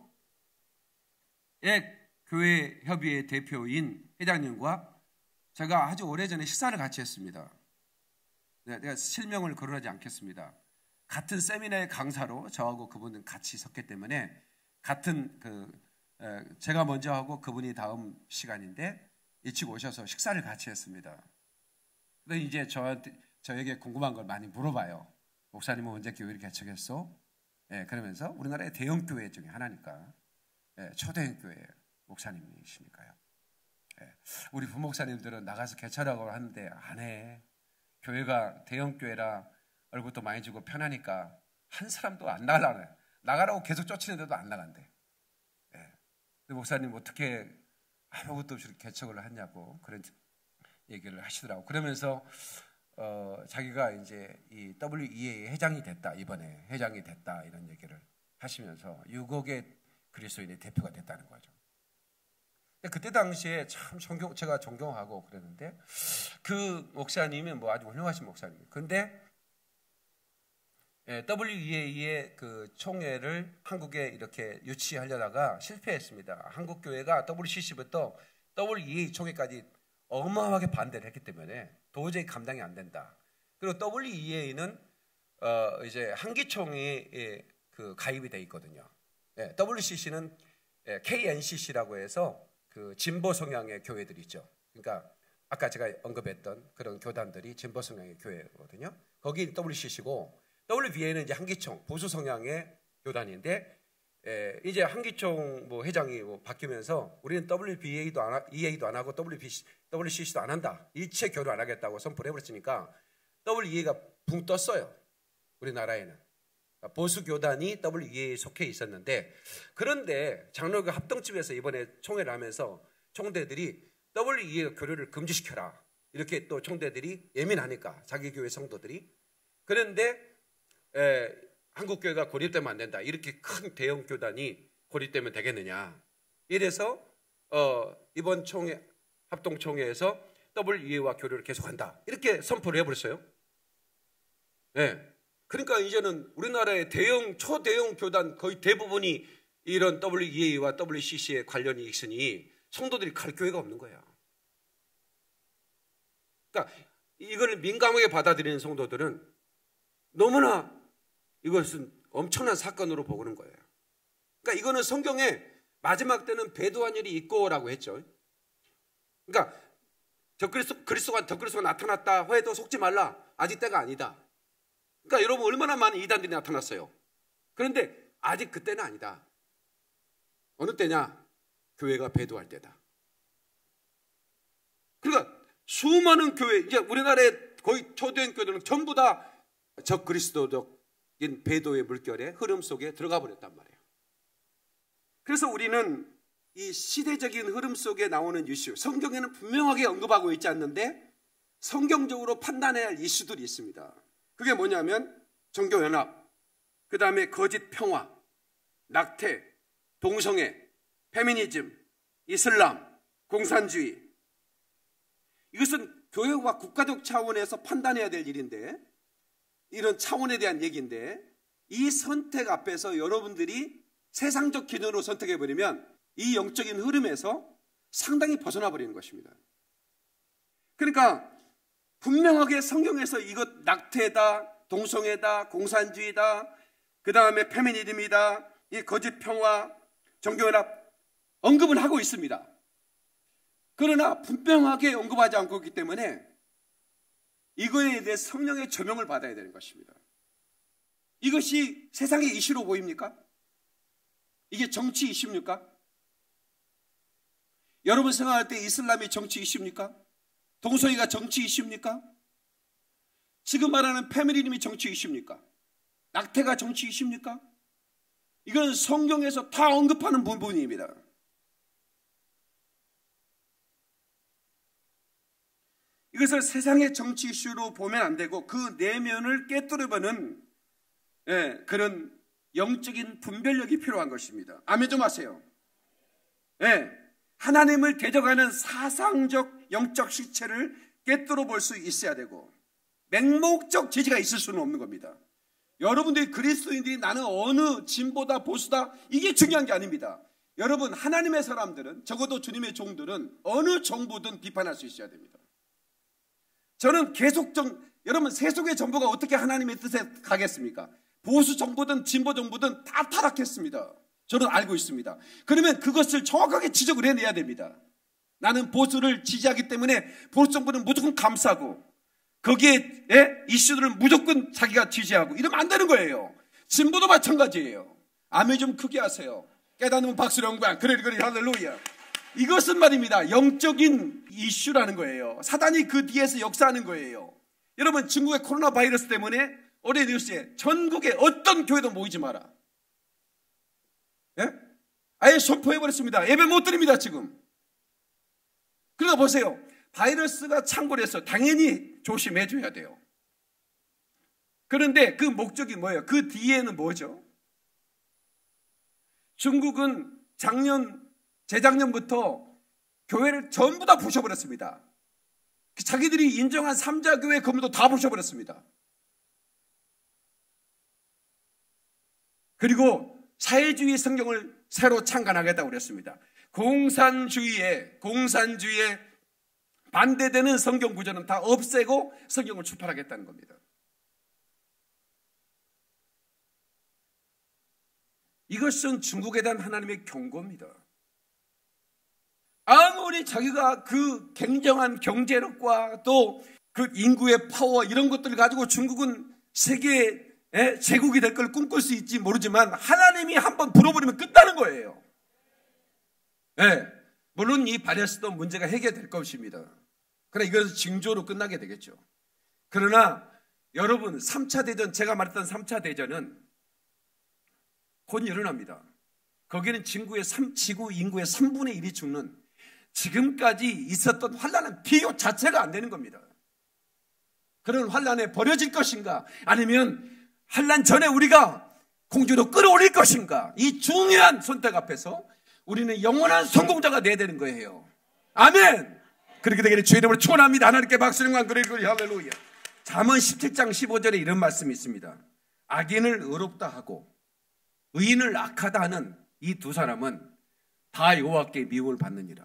[SPEAKER 1] 교회 협의회 대표인 회장님과 제가 아주 오래전에 식사를 같이 했습니다. 내가 실명을 거론하지 않겠습니다. 같은 세미나의 강사로 저하고 그분은 같이 섰기 때문에 같은 제가 먼저 하고 그분이 다음 시간인데 일찍 오셔서 식사를 같이 했습니다. 근데 이제 저에게 궁금한 걸 많이 물어봐요. 목사님은 언제 교회를 개척했어? 그러면서 우리나라의 대형 교회 중에 하나니까 초대형 교회 목사님이시니까요. 우리 부목사님들은 나가서 개척하라고 하는데 안 해. 교회가 대형 교회라 얼굴도 많이 주고 편하니까 한 사람도 안 나가려네. 나가라고 계속 쫓치는데도 안 나간대. 근데 목사님 어떻게 아무것도 없이 개척을 하냐고 그런 얘기를 하시더라고. 그러면서 자기가 이제 이 WEA 회장이 됐다, 이번에 회장이 됐다 이런 얘기를 하시면서 6억의 그리스도인의 대표가 됐다는 거죠. 그때 당시에 참 제가 존경하고 그랬는데 그 목사님이 뭐 아주 훌륭하신 목사님이에요. 그런데 WEA의 그 총회를 한국에 이렇게 유치하려다가 실패했습니다. 한국 교회가 WCC부터 WEA 총회까지 어마어마하게 반대를 했기 때문에 도저히 감당이 안 된다. 그리고 WEA는 이제 한기총이 그 가입이 돼 있거든요. WCC는 KNCC라고 해서 그 진보 성향의 교회들 있죠. 그러니까 아까 제가 언급했던 그런 교단들이 진보 성향의 교회거든요. 거기 WCC고 WBA는 이제 한기총 보수 성향의 교단인데 이제 한기총 뭐 회장이 뭐 바뀌면서 우리는 WBA도 EA도 안 하고 WCC도 안 한다. 일체 교류 안 하겠다고 선포를 해버렸으니까 WEA가 붕 떴어요. 우리나라에는. 보수 교단이 WEA에 속해 있었는데 그런데 장로교 합동집에서 이번에 총회를 하면서 총대들이 WEA 교류를 금지시켜라. 이렇게 또 총대들이 예민하니까 자기 교회 성도들이. 그런데 한국교회가 고립되면 안 된다. 이렇게 큰 대형 교단이 고립되면 되겠느냐. 이래서 이번 총회 합동총회에서 WEA와 교류를 계속한다. 이렇게 선포를 해버렸어요. 그러니까 이제는 우리나라의 초대형 교단 거의 대부분이 이런 WEA와 WCC에 관련이 있으니 성도들이 갈 교회가 없는 거예요. 그러니까 이걸 민감하게 받아들이는 성도들은 너무나 이것은 엄청난 사건으로 보는 거예요. 그러니까 이거는 성경에 마지막 때는 배도한 일이 있고라고 했죠. 그러니까 그리스도가 나타났다 해도 속지 말라. 아직 때가 아니다. 그러니까 여러분 얼마나 많은 이단들이 나타났어요. 그런데 아직 그때는 아니다. 어느 때냐? 교회가 배도할 때다. 그러니까 수많은 교회, 이제 우리나라의 거의 초대형 교회들은 전부 다 적그리스도적인 배도의 물결의 흐름 속에 들어가 버렸단 말이에요. 그래서 우리는 이 시대적인 흐름 속에 나오는 이슈, 성경에는 분명하게 언급하고 있지 않는데 성경적으로 판단해야 할 이슈들이 있습니다. 그게 뭐냐면 종교연합, 그 다음에 거짓 평화, 낙태, 동성애, 페미니즘, 이슬람, 공산주의. 이것은 교회와 국가적 차원에서 판단해야 될 일인데 이런 차원에 대한 얘기인데 이 선택 앞에서 여러분들이 세상적 기준으로 선택해버리면 이 영적인 흐름에서 상당히 벗어나 버리는 것입니다. 그러니까 분명하게 성경에서 이것 낙태다, 동성애다, 공산주의다, 그 다음에 페미니즘이다, 이 거짓 평화, 정교연합 언급은 하고 있습니다. 그러나 분명하게 언급하지 않고 있기 때문에 이거에 대해 성령의 조명을 받아야 되는 것입니다. 이것이 세상의 이슈로 보입니까? 이게 정치 이슈입니까? 여러분 생각할 때 이슬람이 정치 이슈입니까? 동성애가 정치 이슈입니까? 지금 말하는 페미니즘이 정치 이슈입니까? 낙태가 정치 이슈입니까? 이건 성경에서 다 언급하는 부분입니다. 이것을 세상의 정치 이슈로 보면 안 되고 그 내면을 깨뜨려보는 그런 영적인 분별력이 필요한 것입니다. 아멘 좀 하세요. 하나님을 대적하는 사상적 영적 실체를 깨뜨려 볼 수 있어야 되고 맹목적 지지가 있을 수는 없는 겁니다. 여러분들이 그리스도인들이 나는 어느 진보다 보수다 이게 중요한 게 아닙니다. 여러분 하나님의 사람들은 적어도 주님의 종들은 어느 정부든 비판할 수 있어야 됩니다. 저는 여러분 세속의 정부가 어떻게 하나님의 뜻에 가겠습니까? 보수 정부든 진보 정부든 다 타락했습니다. 저는 알고 있습니다. 그러면 그것을 정확하게 지적을 해내야 됩니다. 나는 보수를 지지하기 때문에 보수 정부는 무조건 감싸고 거기에 이슈들을 무조건 자기가 지지하고 이러면 안 되는 거예요. 진보도 마찬가지예요. 아멘 좀 크게 하세요. 깨닫는 박수로 영광. 그래 할렐루야. 이것은 말입니다. 영적인 이슈라는 거예요. 사단이 그 뒤에서 역사하는 거예요. 여러분 중국의 코로나 바이러스 때문에 어제 뉴스에 전국에 어떤 교회도 모이지 마라. 아예 선포해버렸습니다. 예배 못 드립니다 지금. 그러다 보세요. 바이러스가 창궐 해서 당연히 조심해줘야 돼요. 그런데 그 목적이 뭐예요? 그 뒤에는 뭐죠? 중국은 재작년부터 교회를 전부 다 부셔버렸습니다. 자기들이 인정한 3자 교회 건물도 다 부셔버렸습니다. 그리고 사회주의 성경을 새로 창간하겠다고 그랬습니다. 공산주의에 반대되는 성경 구조는 다 없애고 성경을 출판하겠다는 겁니다. 이것은 중국에 대한 하나님의 경고입니다. 아무리 자기가 그 굉장한 경제력과 또 그 인구의 파워 이런 것들을 가지고 중국은 세계 제국이 될 걸 꿈꿀 수 있지 모르지만 하나님이 한번 불어버리면 끝나는 거예요. 물론 이 바이러스도 문제가 해결될 것입니다. 그러나 이것은 징조로 끝나게 되겠죠. 그러나 여러분 3차 대전, 제가 말했던 3차 대전은 곧 일어납니다. 거기는 지구 인구의 3분의 1이 죽는 지금까지 있었던 환란은 비교 자체가 안 되는 겁니다. 그런 환란에 버려질 것인가 아니면 환란 전에 우리가 공주로 끌어올릴 것인가, 이 중요한 선택 앞에서 우리는 영원한 성공자가 돼야 되는 거예요. 아멘. 그렇게 되기를 주의 이름으로 축원합니다. 하나님께 박수 영광 그리고 할렐루야. 잠언 17장 15절에 이런 말씀이 있습니다. 악인을 의롭다 하고 의인을 악하다 하는 이 두 사람은 다 여호와께 미움을 받느니라.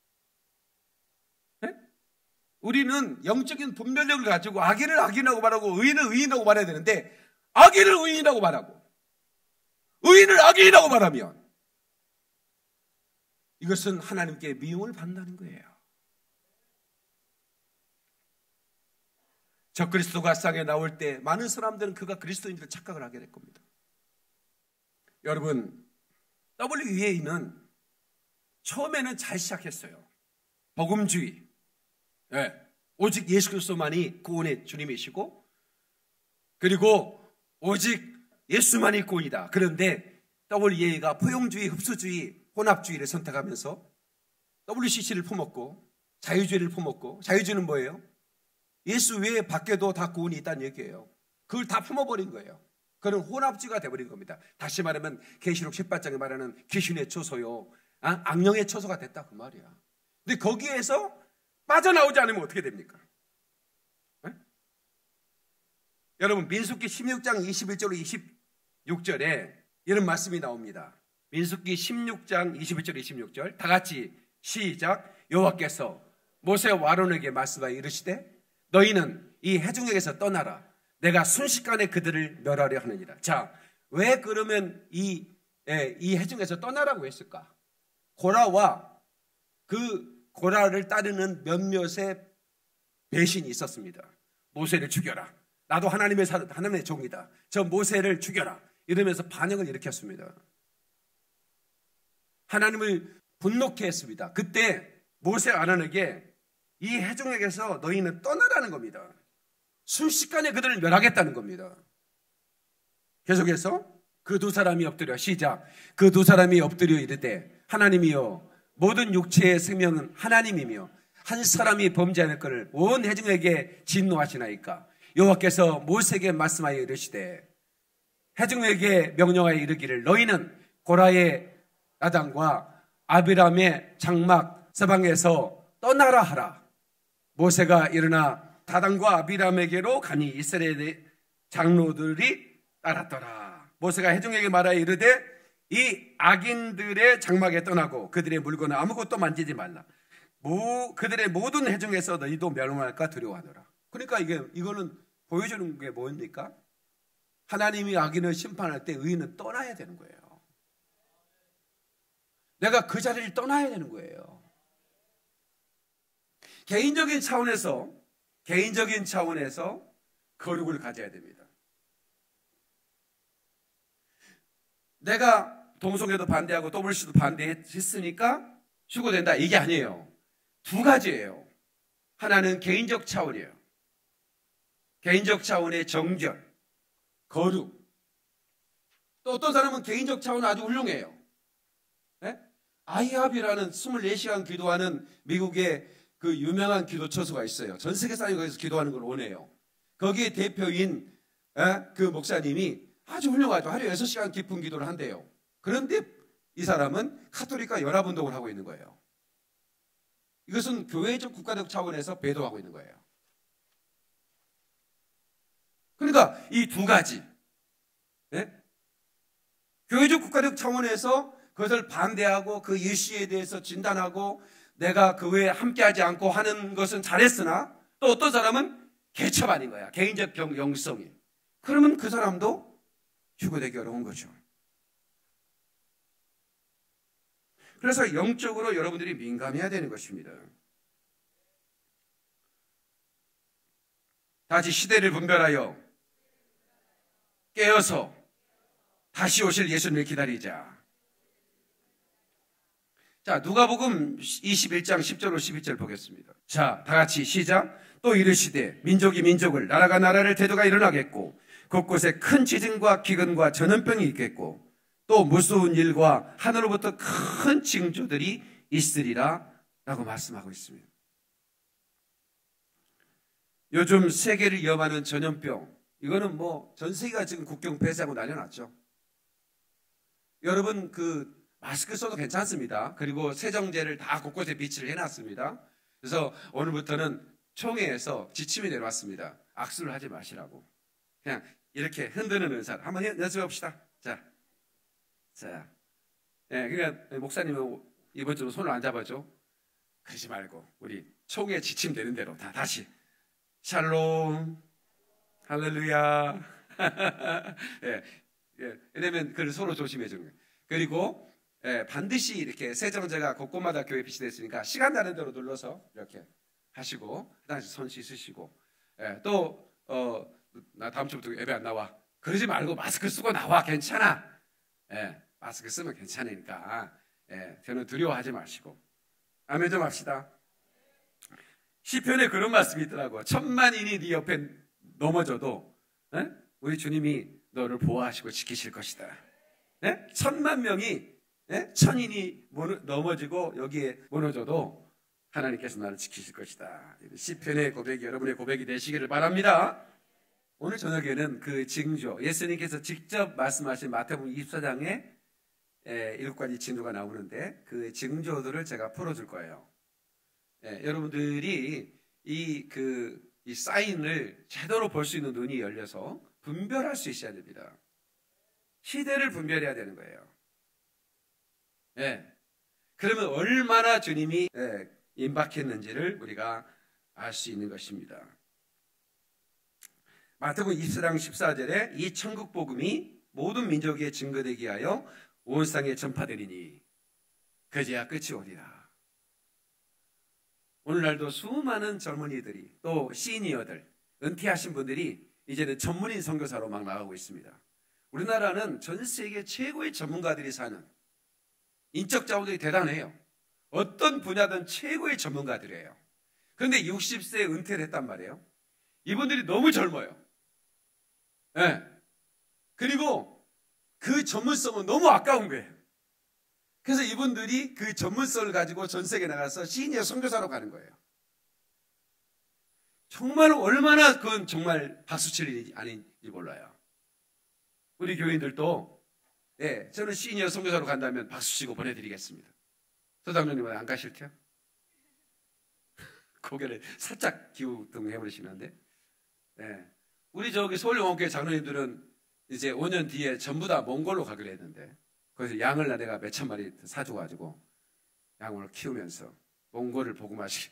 [SPEAKER 1] 우리는 영적인 분별력을 가지고 악인을 악인이라고 말하고 의인을 의인이라고 말해야 되는데 악인을 의인이라고 말하고 의인을 악인이라고 말하면 이것은 하나님께 미움을 받는다는 거예요. 적그리스도가 세상에 나올 때 많은 사람들은 그가 그리스도인 줄 착각을 하게 될 겁니다. 여러분, WEA는 처음에는 잘 시작했어요. 복음주의. 오직 예수 그리스도만이 구원의 주님이시고 그리고 오직 예수만이 구원이다. 그런데 WEA가 포용주의, 흡수주의, 혼합주의를 선택하면서 WCC를 품었고 자유주의를 품었고, 자유주의는 뭐예요? 예수 외에 밖에도 다 구원이 있다는 얘기예요. 그걸 다 품어버린 거예요. 그런 혼합주의가 돼버린 겁니다. 다시 말하면 계시록 18장에 말하는 귀신의 처소요, 악령의 처소가 됐다 그 말이야. 근데 거기에서 빠져나오지 않으면 어떻게 됩니까? 여러분 민수기 16장 21절 26절에 이런 말씀이 나옵니다. 민수기 16장 21절 26절 다 같이 시작. 여호와께서 모세와 아론에게 말씀하여 이르시되 너희는 이 해중에게서 떠나라. 내가 순식간에 그들을 멸하려 하느니라. 자, 왜 그러면 이 해중에서 떠나라고 했을까? 고라와 그 고라를 따르는 몇몇의 배신이 있었습니다. 모세를 죽여라. 나도 하나님의 종이다. 저 모세를 죽여라. 이러면서 반역을 일으켰습니다. 하나님을 분노케 했습니다. 그때 모세 아론에게 이 해중에게서 너희는 떠나라는 겁니다. 순식간에 그들을 멸하겠다는 겁니다. 계속해서 그 두 사람이 엎드려 시작. 그 두 사람이 엎드려 이르되 하나님이여 모든 육체의 생명은 하나님이며 한 사람이 범죄하는 것을 온 해중에게 진노하시나이까. 여호와께서 모세에게 말씀하여 이르시되 해중에게 명령하여 이르기를 너희는 고라의 나단과 아비람의 장막 서방에서 떠나라 하라. 모세가 일어나 다단과 아비람에게로 가니 이스라엘의 장로들이 따랐더라. 모세가 해중에게 말하여 이르되 이 악인들의 장막에 떠나고 그들의 물건을 아무것도 만지지 말라. 그들의 모든 해중에서 너희도 멸망할까 두려워하노라. 그러니까 이거는 보여주는 게 뭡니까? 하나님이 악인을 심판할 때 의인은 떠나야 되는 거예요. 내가 그 자리를 떠나야 되는 거예요. 개인적인 차원에서 거룩을 가져야 됩니다. 내가 동성애도 반대하고 WC도 반대했으니까 추구된다 이게 아니에요. 두 가지예요. 하나는 개인적 차원이에요. 개인적 차원의 정결, 거룩. 또 어떤 사람은 개인적 차원은 아주 훌륭해요. 네? 아이합이라는 24시간 기도하는 미국의 그 유명한 기도 처소가 있어요. 전 세계 사람이 거기서 기도하는 걸 원해요. 거기에 대표인 그 목사님이 아주 훌륭하죠. 하루에 6시간 깊은 기도를 한대요. 그런데 이 사람은 카톨릭과 연합운동을 하고 있는 거예요. 이것은 교회적 국가적 차원에서 배도하고 있는 거예요. 그러니까 이 두 가지, 네? 교회적 국가적 차원에서 그것을 반대하고 그 일시에 대해서 진단하고 내가 그 외에 함께하지 않고 하는 것은 잘했으나 또 어떤 사람은 개첩아닌 거야. 개인적 영성이. 그러면 그 사람도 휴거되기 어려운 거죠. 그래서 영적으로 여러분들이 민감해야 되는 것입니다. 다시 시대를 분별하여 깨어서 다시 오실 예수님을 기다리자. 자, 누가복음 21장 10절로 11절 보겠습니다. 자, 다 같이 시작. 또 이르시되 민족이 민족을 나라가 나라를 대조가 일어나겠고 곳곳에 큰 지진과 기근과 전염병이 있겠고 또 무서운 일과 하늘로부터 큰 징조들이 있으리라 라고 말씀하고 있습니다. 요즘 세계를 위협하는 전염병, 이거는 뭐 전 세계가 지금 국경 폐쇄하고 난리 났죠. 여러분 마스크 써도 괜찮습니다. 그리고 세정제를 다 곳곳에 비치를 해놨습니다. 그래서 오늘부터는 총회에서 지침이 내려왔습니다. 악수를 하지 마시라고. 그냥 이렇게 흔드는 은사를 한번 연습해 봅시다. 자, 그러니까 목사님은 이번 주로 손을 안 잡아줘. 그러지 말고 우리 총회 지침 되는 대로 다시 샬롬, 할렐루야. 왜냐면 그걸 서로 조심해 주는 거예요. 그리고 반드시 이렇게 세정제가 곳곳마다 교회 비치되어 있으니까 시간 나는 대로 눌러서 이렇게 하시고 다시 손 씻으시고 또 나 다음 주부터 예배 안 나와. 그러지 말고 마스크 쓰고 나와. 괜찮아. 마스크 쓰면 괜찮으니까 저는 두려워하지 마시고 아멘 좀 합시다. 시편에 그런 말씀이 있더라고요. 10,000만인이 네 옆에 넘어져도 우리 주님이 너를 보호하시고 지키실 것이다. 10,000만 명이 1,000인이 넘어지고 여기에 무너져도 하나님께서 나를 지키실 것이다. 시편의 고백이 여러분의 고백이 되시기를 바랍니다. 오늘 저녁에는 그 징조, 예수님께서 직접 말씀하신 마태복음 24장에 7가지 징조가 나오는데 그 징조들을 제가 풀어줄 거예요. 여러분들이 이 사인을 제대로 볼 수 있는 눈이 열려서 분별할 수 있어야 됩니다. 시대를 분별해야 되는 거예요. 그러면 얼마나 주님이 임박했는지를 우리가 알 수 있는 것입니다. 마태복음 24장 14절에 이 천국 복음이 모든 민족에 증거되게 하여 온 세상에 전파되리니 그제야 끝이 오리라. 오늘날도 수많은 젊은이들이 또 시니어들, 은퇴하신 분들이 이제는 전문인 선교사로 막 나가고 있습니다. 우리나라는 전 세계 최고의 전문가들이 사는, 인적 자원들이 대단해요. 어떤 분야든 최고의 전문가들이에요. 그런데 60세에 은퇴를 했단 말이에요. 이분들이 너무 젊어요. 네. 그리고 그 전문성은 너무 아까운 거예요. 그래서 이분들이 그 전문성을 가지고 전 세계에 나가서 시니어 선교사로 가는 거예요. 정말 얼마나 그건 정말 박수칠 일이 아닌지 몰라요. 우리 교인들도 저는 시니어 선교사로 간다면 박수 치고 보내드리겠습니다. 소장님은 안 가실 테요? 고개를 살짝 기우뚱해버리시는데, 우리 저기 서울영원교회 장로님들은 이제 5년 뒤에 전부 다 몽골로 가기로 했는데, 거기서 양을 내가 몇천 마리 사줘가지고 양을 키우면서 몽골을 복음하시.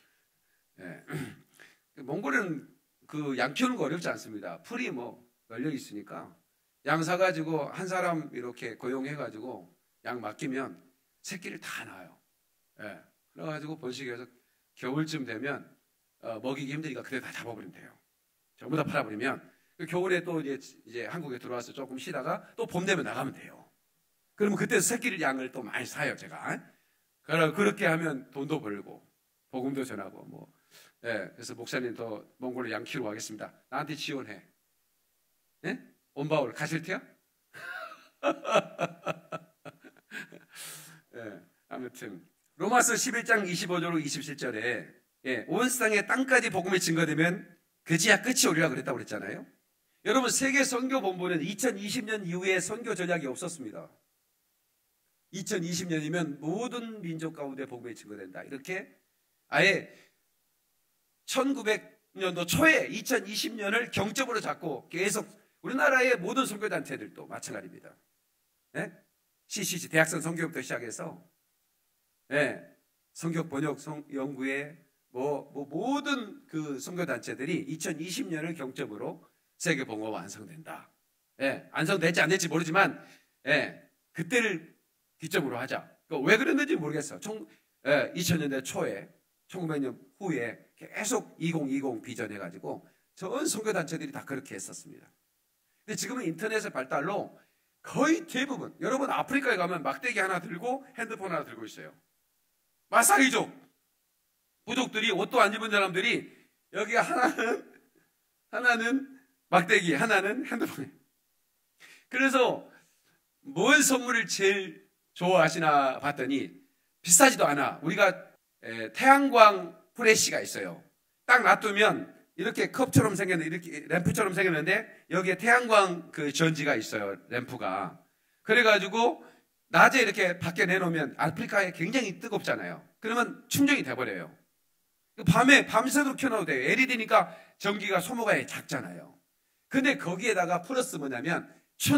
[SPEAKER 1] 몽골은 그 양 키우는 거 어렵지 않습니다. 풀이 뭐 널려 있으니까 양 사가지고 한 사람 이렇게 고용해가지고 양 맡기면 새끼를 다 낳아요. 그래가지고 번식해서 겨울쯤 되면 먹이기 힘드니까 그때 다 잡아버리면 돼요. 전부 다 팔아버리면 겨울에 또 이제 한국에 들어와서 조금 쉬다가 또 봄 되면 나가면 돼요. 그러면 그때 새끼를 양을 또 많이 사요, 제가. 그렇게 하면 돈도 벌고 복음도 전하고 뭐. 그래서 목사님 더 몽골로 양 키우러 가겠습니다. 나한테 지원해. 온바울 가실 테요? 아무튼 로마서 11장 25절로 27절에 온 세상에 땅까지 복음이 증거되면 그제야 끝이 오리라 그랬다고 그랬잖아요. 여러분, 세계 선교 본부는 2020년 이후에 선교 전략이 없었습니다. 2020년이면 모든 민족 가운데 복음이 증거된다. 이렇게 아예 1900년도 초에 2020년을 경점으로 잡고 계속 우리나라의 모든 선교단체들도 마찬가지입니다. CCC 대학생 선교부터 시작해서 성경 번역 연구회 모든 그 선교단체들이 2020년을 경점으로 세계 복음화 완성된다. 완성될지 안 될지 모르지만 그때를 기점으로 하자. 왜 그랬는지 모르겠어. 2000년대 초에 1900년 후에 계속 2020 비전해가지고 전 선교단체들이 다 그렇게 했었습니다. 근데 지금은 인터넷의 발달로 거의 대부분, 여러분 아프리카에 가면 막대기 하나 들고 핸드폰 하나 들고 있어요. 마사이족 부족들이 옷도 안 입은 사람들이 여기 하나는 막대기, 하나는 핸드폰. 그래서 뭔 선물을 제일 좋아하시나 봤더니 비싸지도 않아. 우리가 태양광 프레시가 있어요. 딱 놔두면 이렇게 컵처럼 생겼는데, 이렇게 램프처럼 생겼는데 여기에 태양광 그 전지가 있어요. 램프가. 그래가지고 낮에 이렇게 밖에 내놓으면 아프리카에 굉장히 뜨겁잖아요. 그러면 충전이 돼버려요. 밤에 밤새도록 켜놔도 돼요. LED니까 전기가 소모가 작잖아요. 근데 거기에다가 플러스 뭐냐면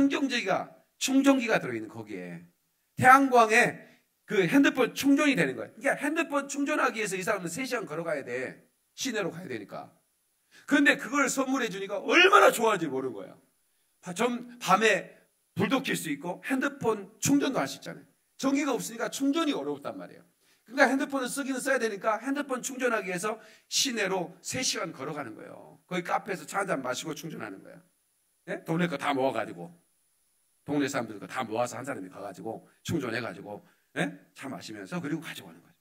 [SPEAKER 1] 충전기가 들어있는 거기에 태양광에 그 핸드폰 충전이 되는 거예요. 그러니까 핸드폰 충전하기 위해서 이 사람은 3시간 걸어가야 돼. 시내로 가야 되니까. 그런데 그걸 선물해 주니까 얼마나 좋아하는지 모르는 거예요. 밤에 불도 켤 수 있고 핸드폰 충전도 할 수 있잖아요. 전기가 없으니까 충전이 어렵단 말이에요. 그러니까 핸드폰을 쓰기는 써야 되니까 핸드폰 충전하기 위해서 시내로 3시간 걸어가는 거예요. 거기 카페에서 차 한잔 마시고 충전하는 거예요. 동네 거 다 모아가지고, 동네 사람들 거 다 모아서 한 사람이 가가지고 충전해가지고 차 마시면서 그리고 가져가는 거죠.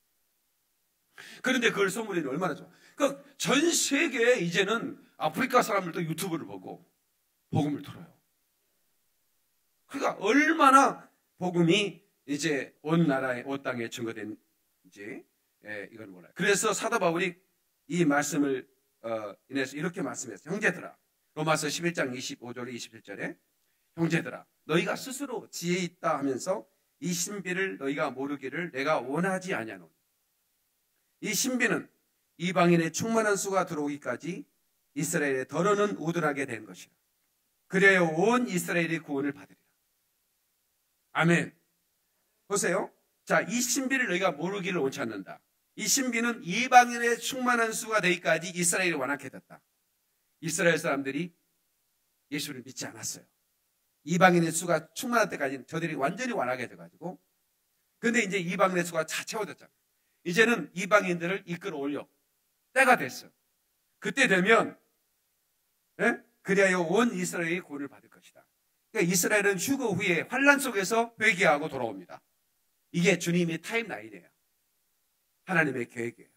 [SPEAKER 1] 그런데 그걸 선물해주면 얼마나 좋아. 그러니까 전 세계에 이제는 아프리카 사람들도 유튜브를 보고 복음을 들어요. 그러니까 얼마나 복음이 이제 온 나라에, 온 땅에 증거된지 이건 몰라요. 그래서 사도 바울이 이 말씀을 인해서 이렇게 말씀했어요. 형제들아, 로마서 11장 25절 27절에 형제들아, 너희가 스스로 지혜 있다 하면서 이 신비를 너희가 모르기를 내가 원하지 아니하노니. 이 신비는 이방인의 충만한 수가 들어오기까지 이스라엘의 더러는 우둔하게 된 것이라. 그래야 온 이스라엘이 구원을 받으리라. 아멘. 보세요. 자, 이 신비를 너희가 모르기를 원치 않는다. 이 신비는 이방인의 충만한 수가 되기까지 이스라엘이 완악해 졌다. 이스라엘 사람들이 예수를 믿지 않았어요. 이방인의 수가 충만할 때까지는 저들이 완전히 완악해 져가지고, 근데 이제 이방인의 수가 다 채워졌잖아요. 이제는 이방인들을 이끌어 올려 때가 됐어. 그때 되면 그리하여 온 이스라엘이 구원을 받을 것이다. 그러니까 이스라엘은 휴거 후에 환란 속에서 회개하고 돌아옵니다. 이게 주님의 타임라인이에요. 하나님의 계획이에요.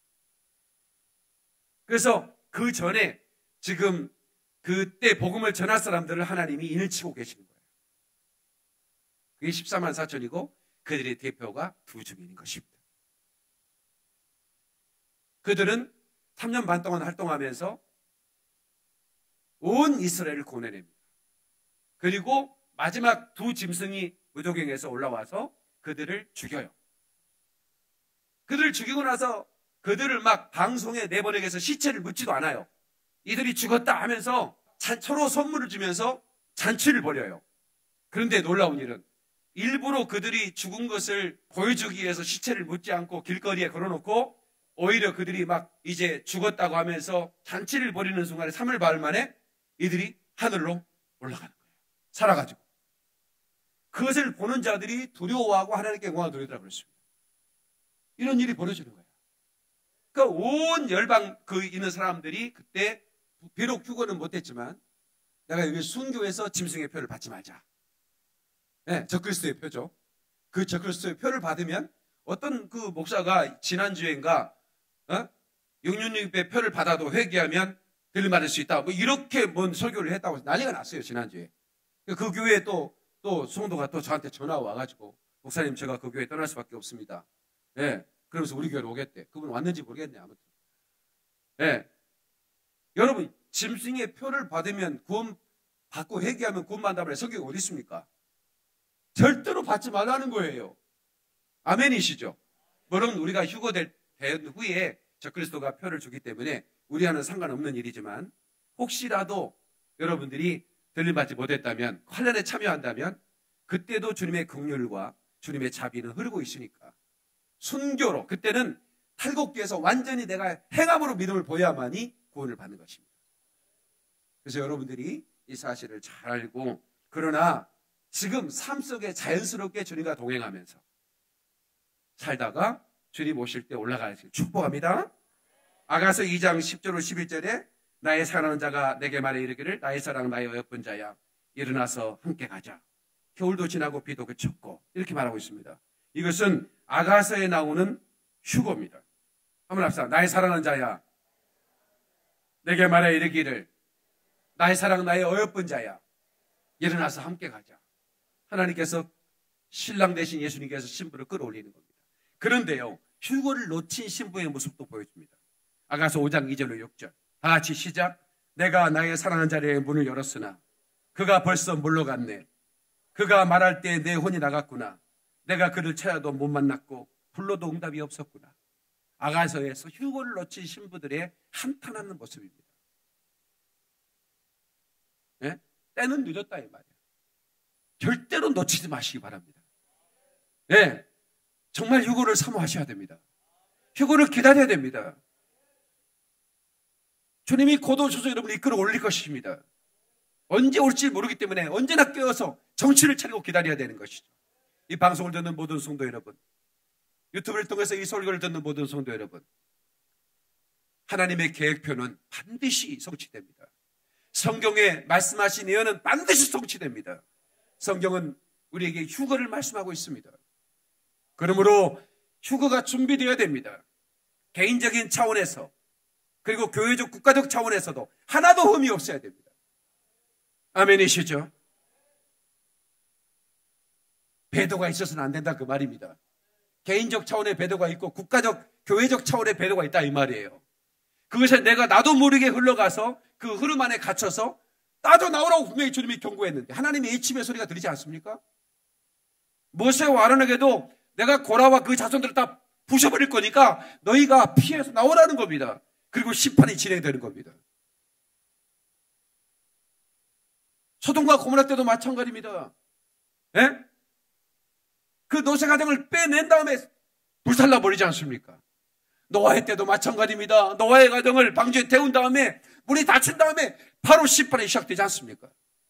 [SPEAKER 1] 그래서 그 전에 지금 그때 복음을 전할 사람들을 하나님이 인을 치고 계시는 거예요. 그게 14만 4천이고 그들의 대표가 두 주민인 것입니다. 그들은 3년 반 동안 활동하면서 온 이스라엘을 구원해냅니다. 그리고 마지막 두 짐승이 무도경에서 올라와서 그들을 죽여요. 그들을 죽이고 나서 그들을 막 방송에 내보내서 시체를 묻지도 않아요. 이들이 죽었다 하면서 서로 선물을 주면서 잔치를 벌여요. 그런데 놀라운 일은 일부러 그들이 죽은 것을 보여주기 위해서 시체를 묻지 않고 길거리에 걸어놓고 오히려 그들이 막 이제 죽었다고 하면서 잔치를 벌이는 순간에 3일 반 만에 이들이 하늘로 올라가는 거예요. 살아가지고. 그것을 보는 자들이 두려워하고 하나님께 영광을 돌리더라고 그랬습니다. 이런 일이 벌어지는 거예요. 그러니까 온 열방 있는 사람들이 그때 비록 휴거는 못했지만 내가 여기 순교해서 짐승의 표를 받지 말자. 네, 적그리스도의 표죠. 그 적그리스도의 표를 받으면 어떤 그 목사가 지난주에인가 666의 표를 받아도 회개하면 들림받을 수 있다. 뭐 이렇게 뭔 설교를 했다고 난리가 났어요. 지난주에. 그 교회에 또 성도가 또 저한테 전화 와가지고 목사님 제가 그 교회 떠날 수밖에 없습니다. 네, 그러면서 우리 교회로 오겠대. 그분 왔는지 모르겠네. 아무튼. 네. 여러분 짐승의 표를 받으면 구원 받고 회개하면 구원 받는다고 해서 성경이 어디 있습니까? 절대로 받지 말라는 거예요. 아멘이시죠? 물론 우리가 휴거된 후에 적그리스도가 표를 주기 때문에 우리와는 상관없는 일이지만 혹시라도 여러분들이 들림받지 못했다면 환난에 참여한다면 그때도 주님의 긍휼과 주님의 자비는 흐르고 있으니까 순교로 그때는 탈곡기에서 완전히 내가 행함으로 믿음을 보여야만이 구원을 받는 것입니다. 그래서 여러분들이 이 사실을 잘 알고 그러나 지금 삶 속에 자연스럽게 주님과 동행하면서 살다가 주님 오실 때 올라가시길 축복합니다. 아가서 2장 10절로 11절에 나의 사랑하는 자가 내게 말해 이르기를 나의 사랑 나의 어여쁜 자야 일어나서 함께 가자. 겨울도 지나고 비도 그쳤고 이렇게 말하고 있습니다. 이것은 아가서에 나오는 휴거입니다. 한번 합시다. 나의 사랑하는 자야 내게 말해 이르기를 나의 사랑 나의 어여쁜 자야 일어나서 함께 가자. 하나님께서 신랑 대신 예수님께서 신부를 끌어올리는 겁니다. 그런데요 휴거를 놓친 신부의 모습도 보여줍니다. 아가서 5장 2절로 6절 다 같이 시작. 내가 나의 사랑하는 자리에 문을 열었으나 그가 벌써 물러갔네. 그가 말할 때 내 혼이 나갔구나. 내가 그를 찾아도 못 만났고 불러도 응답이 없었구나. 아가서에서 휴거를 놓친 신부들의 한탄하는 모습입니다. 네? 때는 늦었다 이 말이에요. 절대로 놓치지 마시기 바랍니다. 네, 정말 휴거를 사모하셔야 됩니다. 휴거를 기다려야 됩니다. 주님이 곧 오셔서 여러분을 이끌어 올릴 것입니다. 언제 올지 모르기 때문에 언제나 깨어서 정신을 차리고 기다려야 되는 것이죠. 이 방송을 듣는 모든 성도 여러분, 유튜브를 통해서 이 설교를 듣는 모든 성도 여러분, 하나님의 계획표는 반드시 성취됩니다. 성경에 말씀하신 예언은 반드시 성취됩니다. 성경은 우리에게 휴거를 말씀하고 있습니다. 그러므로 휴거가 준비되어야 됩니다. 개인적인 차원에서 그리고 교회적 국가적 차원에서도 하나도 흠이 없어야 됩니다. 아멘이시죠? 배도가 있어서는 안 된다 그 말입니다. 개인적 차원의 배도가 있고 국가적 교회적 차원의 배도가 있다 이 말이에요. 그것에 내가 나도 모르게 흘러가서 그 흐름 안에 갇혀서 나도 나오라고 분명히 주님이 경고했는데 하나님의 일침의 소리가 들리지 않습니까? 모세와 아론에게도 내가 고라와 그 자손들을 다 부셔버릴 거니까 너희가 피해서 나오라는 겁니다. 그리고 심판이 진행되는 겁니다. 소돔과 고모라 때도 마찬가지입니다. 예? 그 노새 가정을 빼낸 다음에 불살라 버리지 않습니까? 노아의 때도 마찬가지입니다. 노아의 가정을 방주에 태운 다음에 물이 닫힌 다음에 바로 심판이 시작되지 않습니까?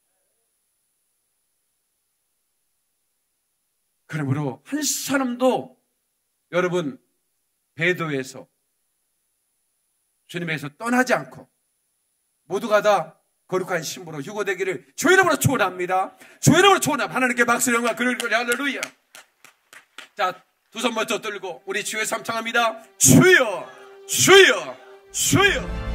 [SPEAKER 1] 그러므로 한 사람도 여러분 배도에서 주님에서 떠나지 않고 모두가 다 거룩한 신부로 휴거되기를 주 이름으로 축원합니다. 주 이름으로 축원합니다. 하나님께 박수 영광 그리고 할렐루야. 자, 두 손 먼저 들고 우리 주의 삼창합니다. 주여 주여 주여.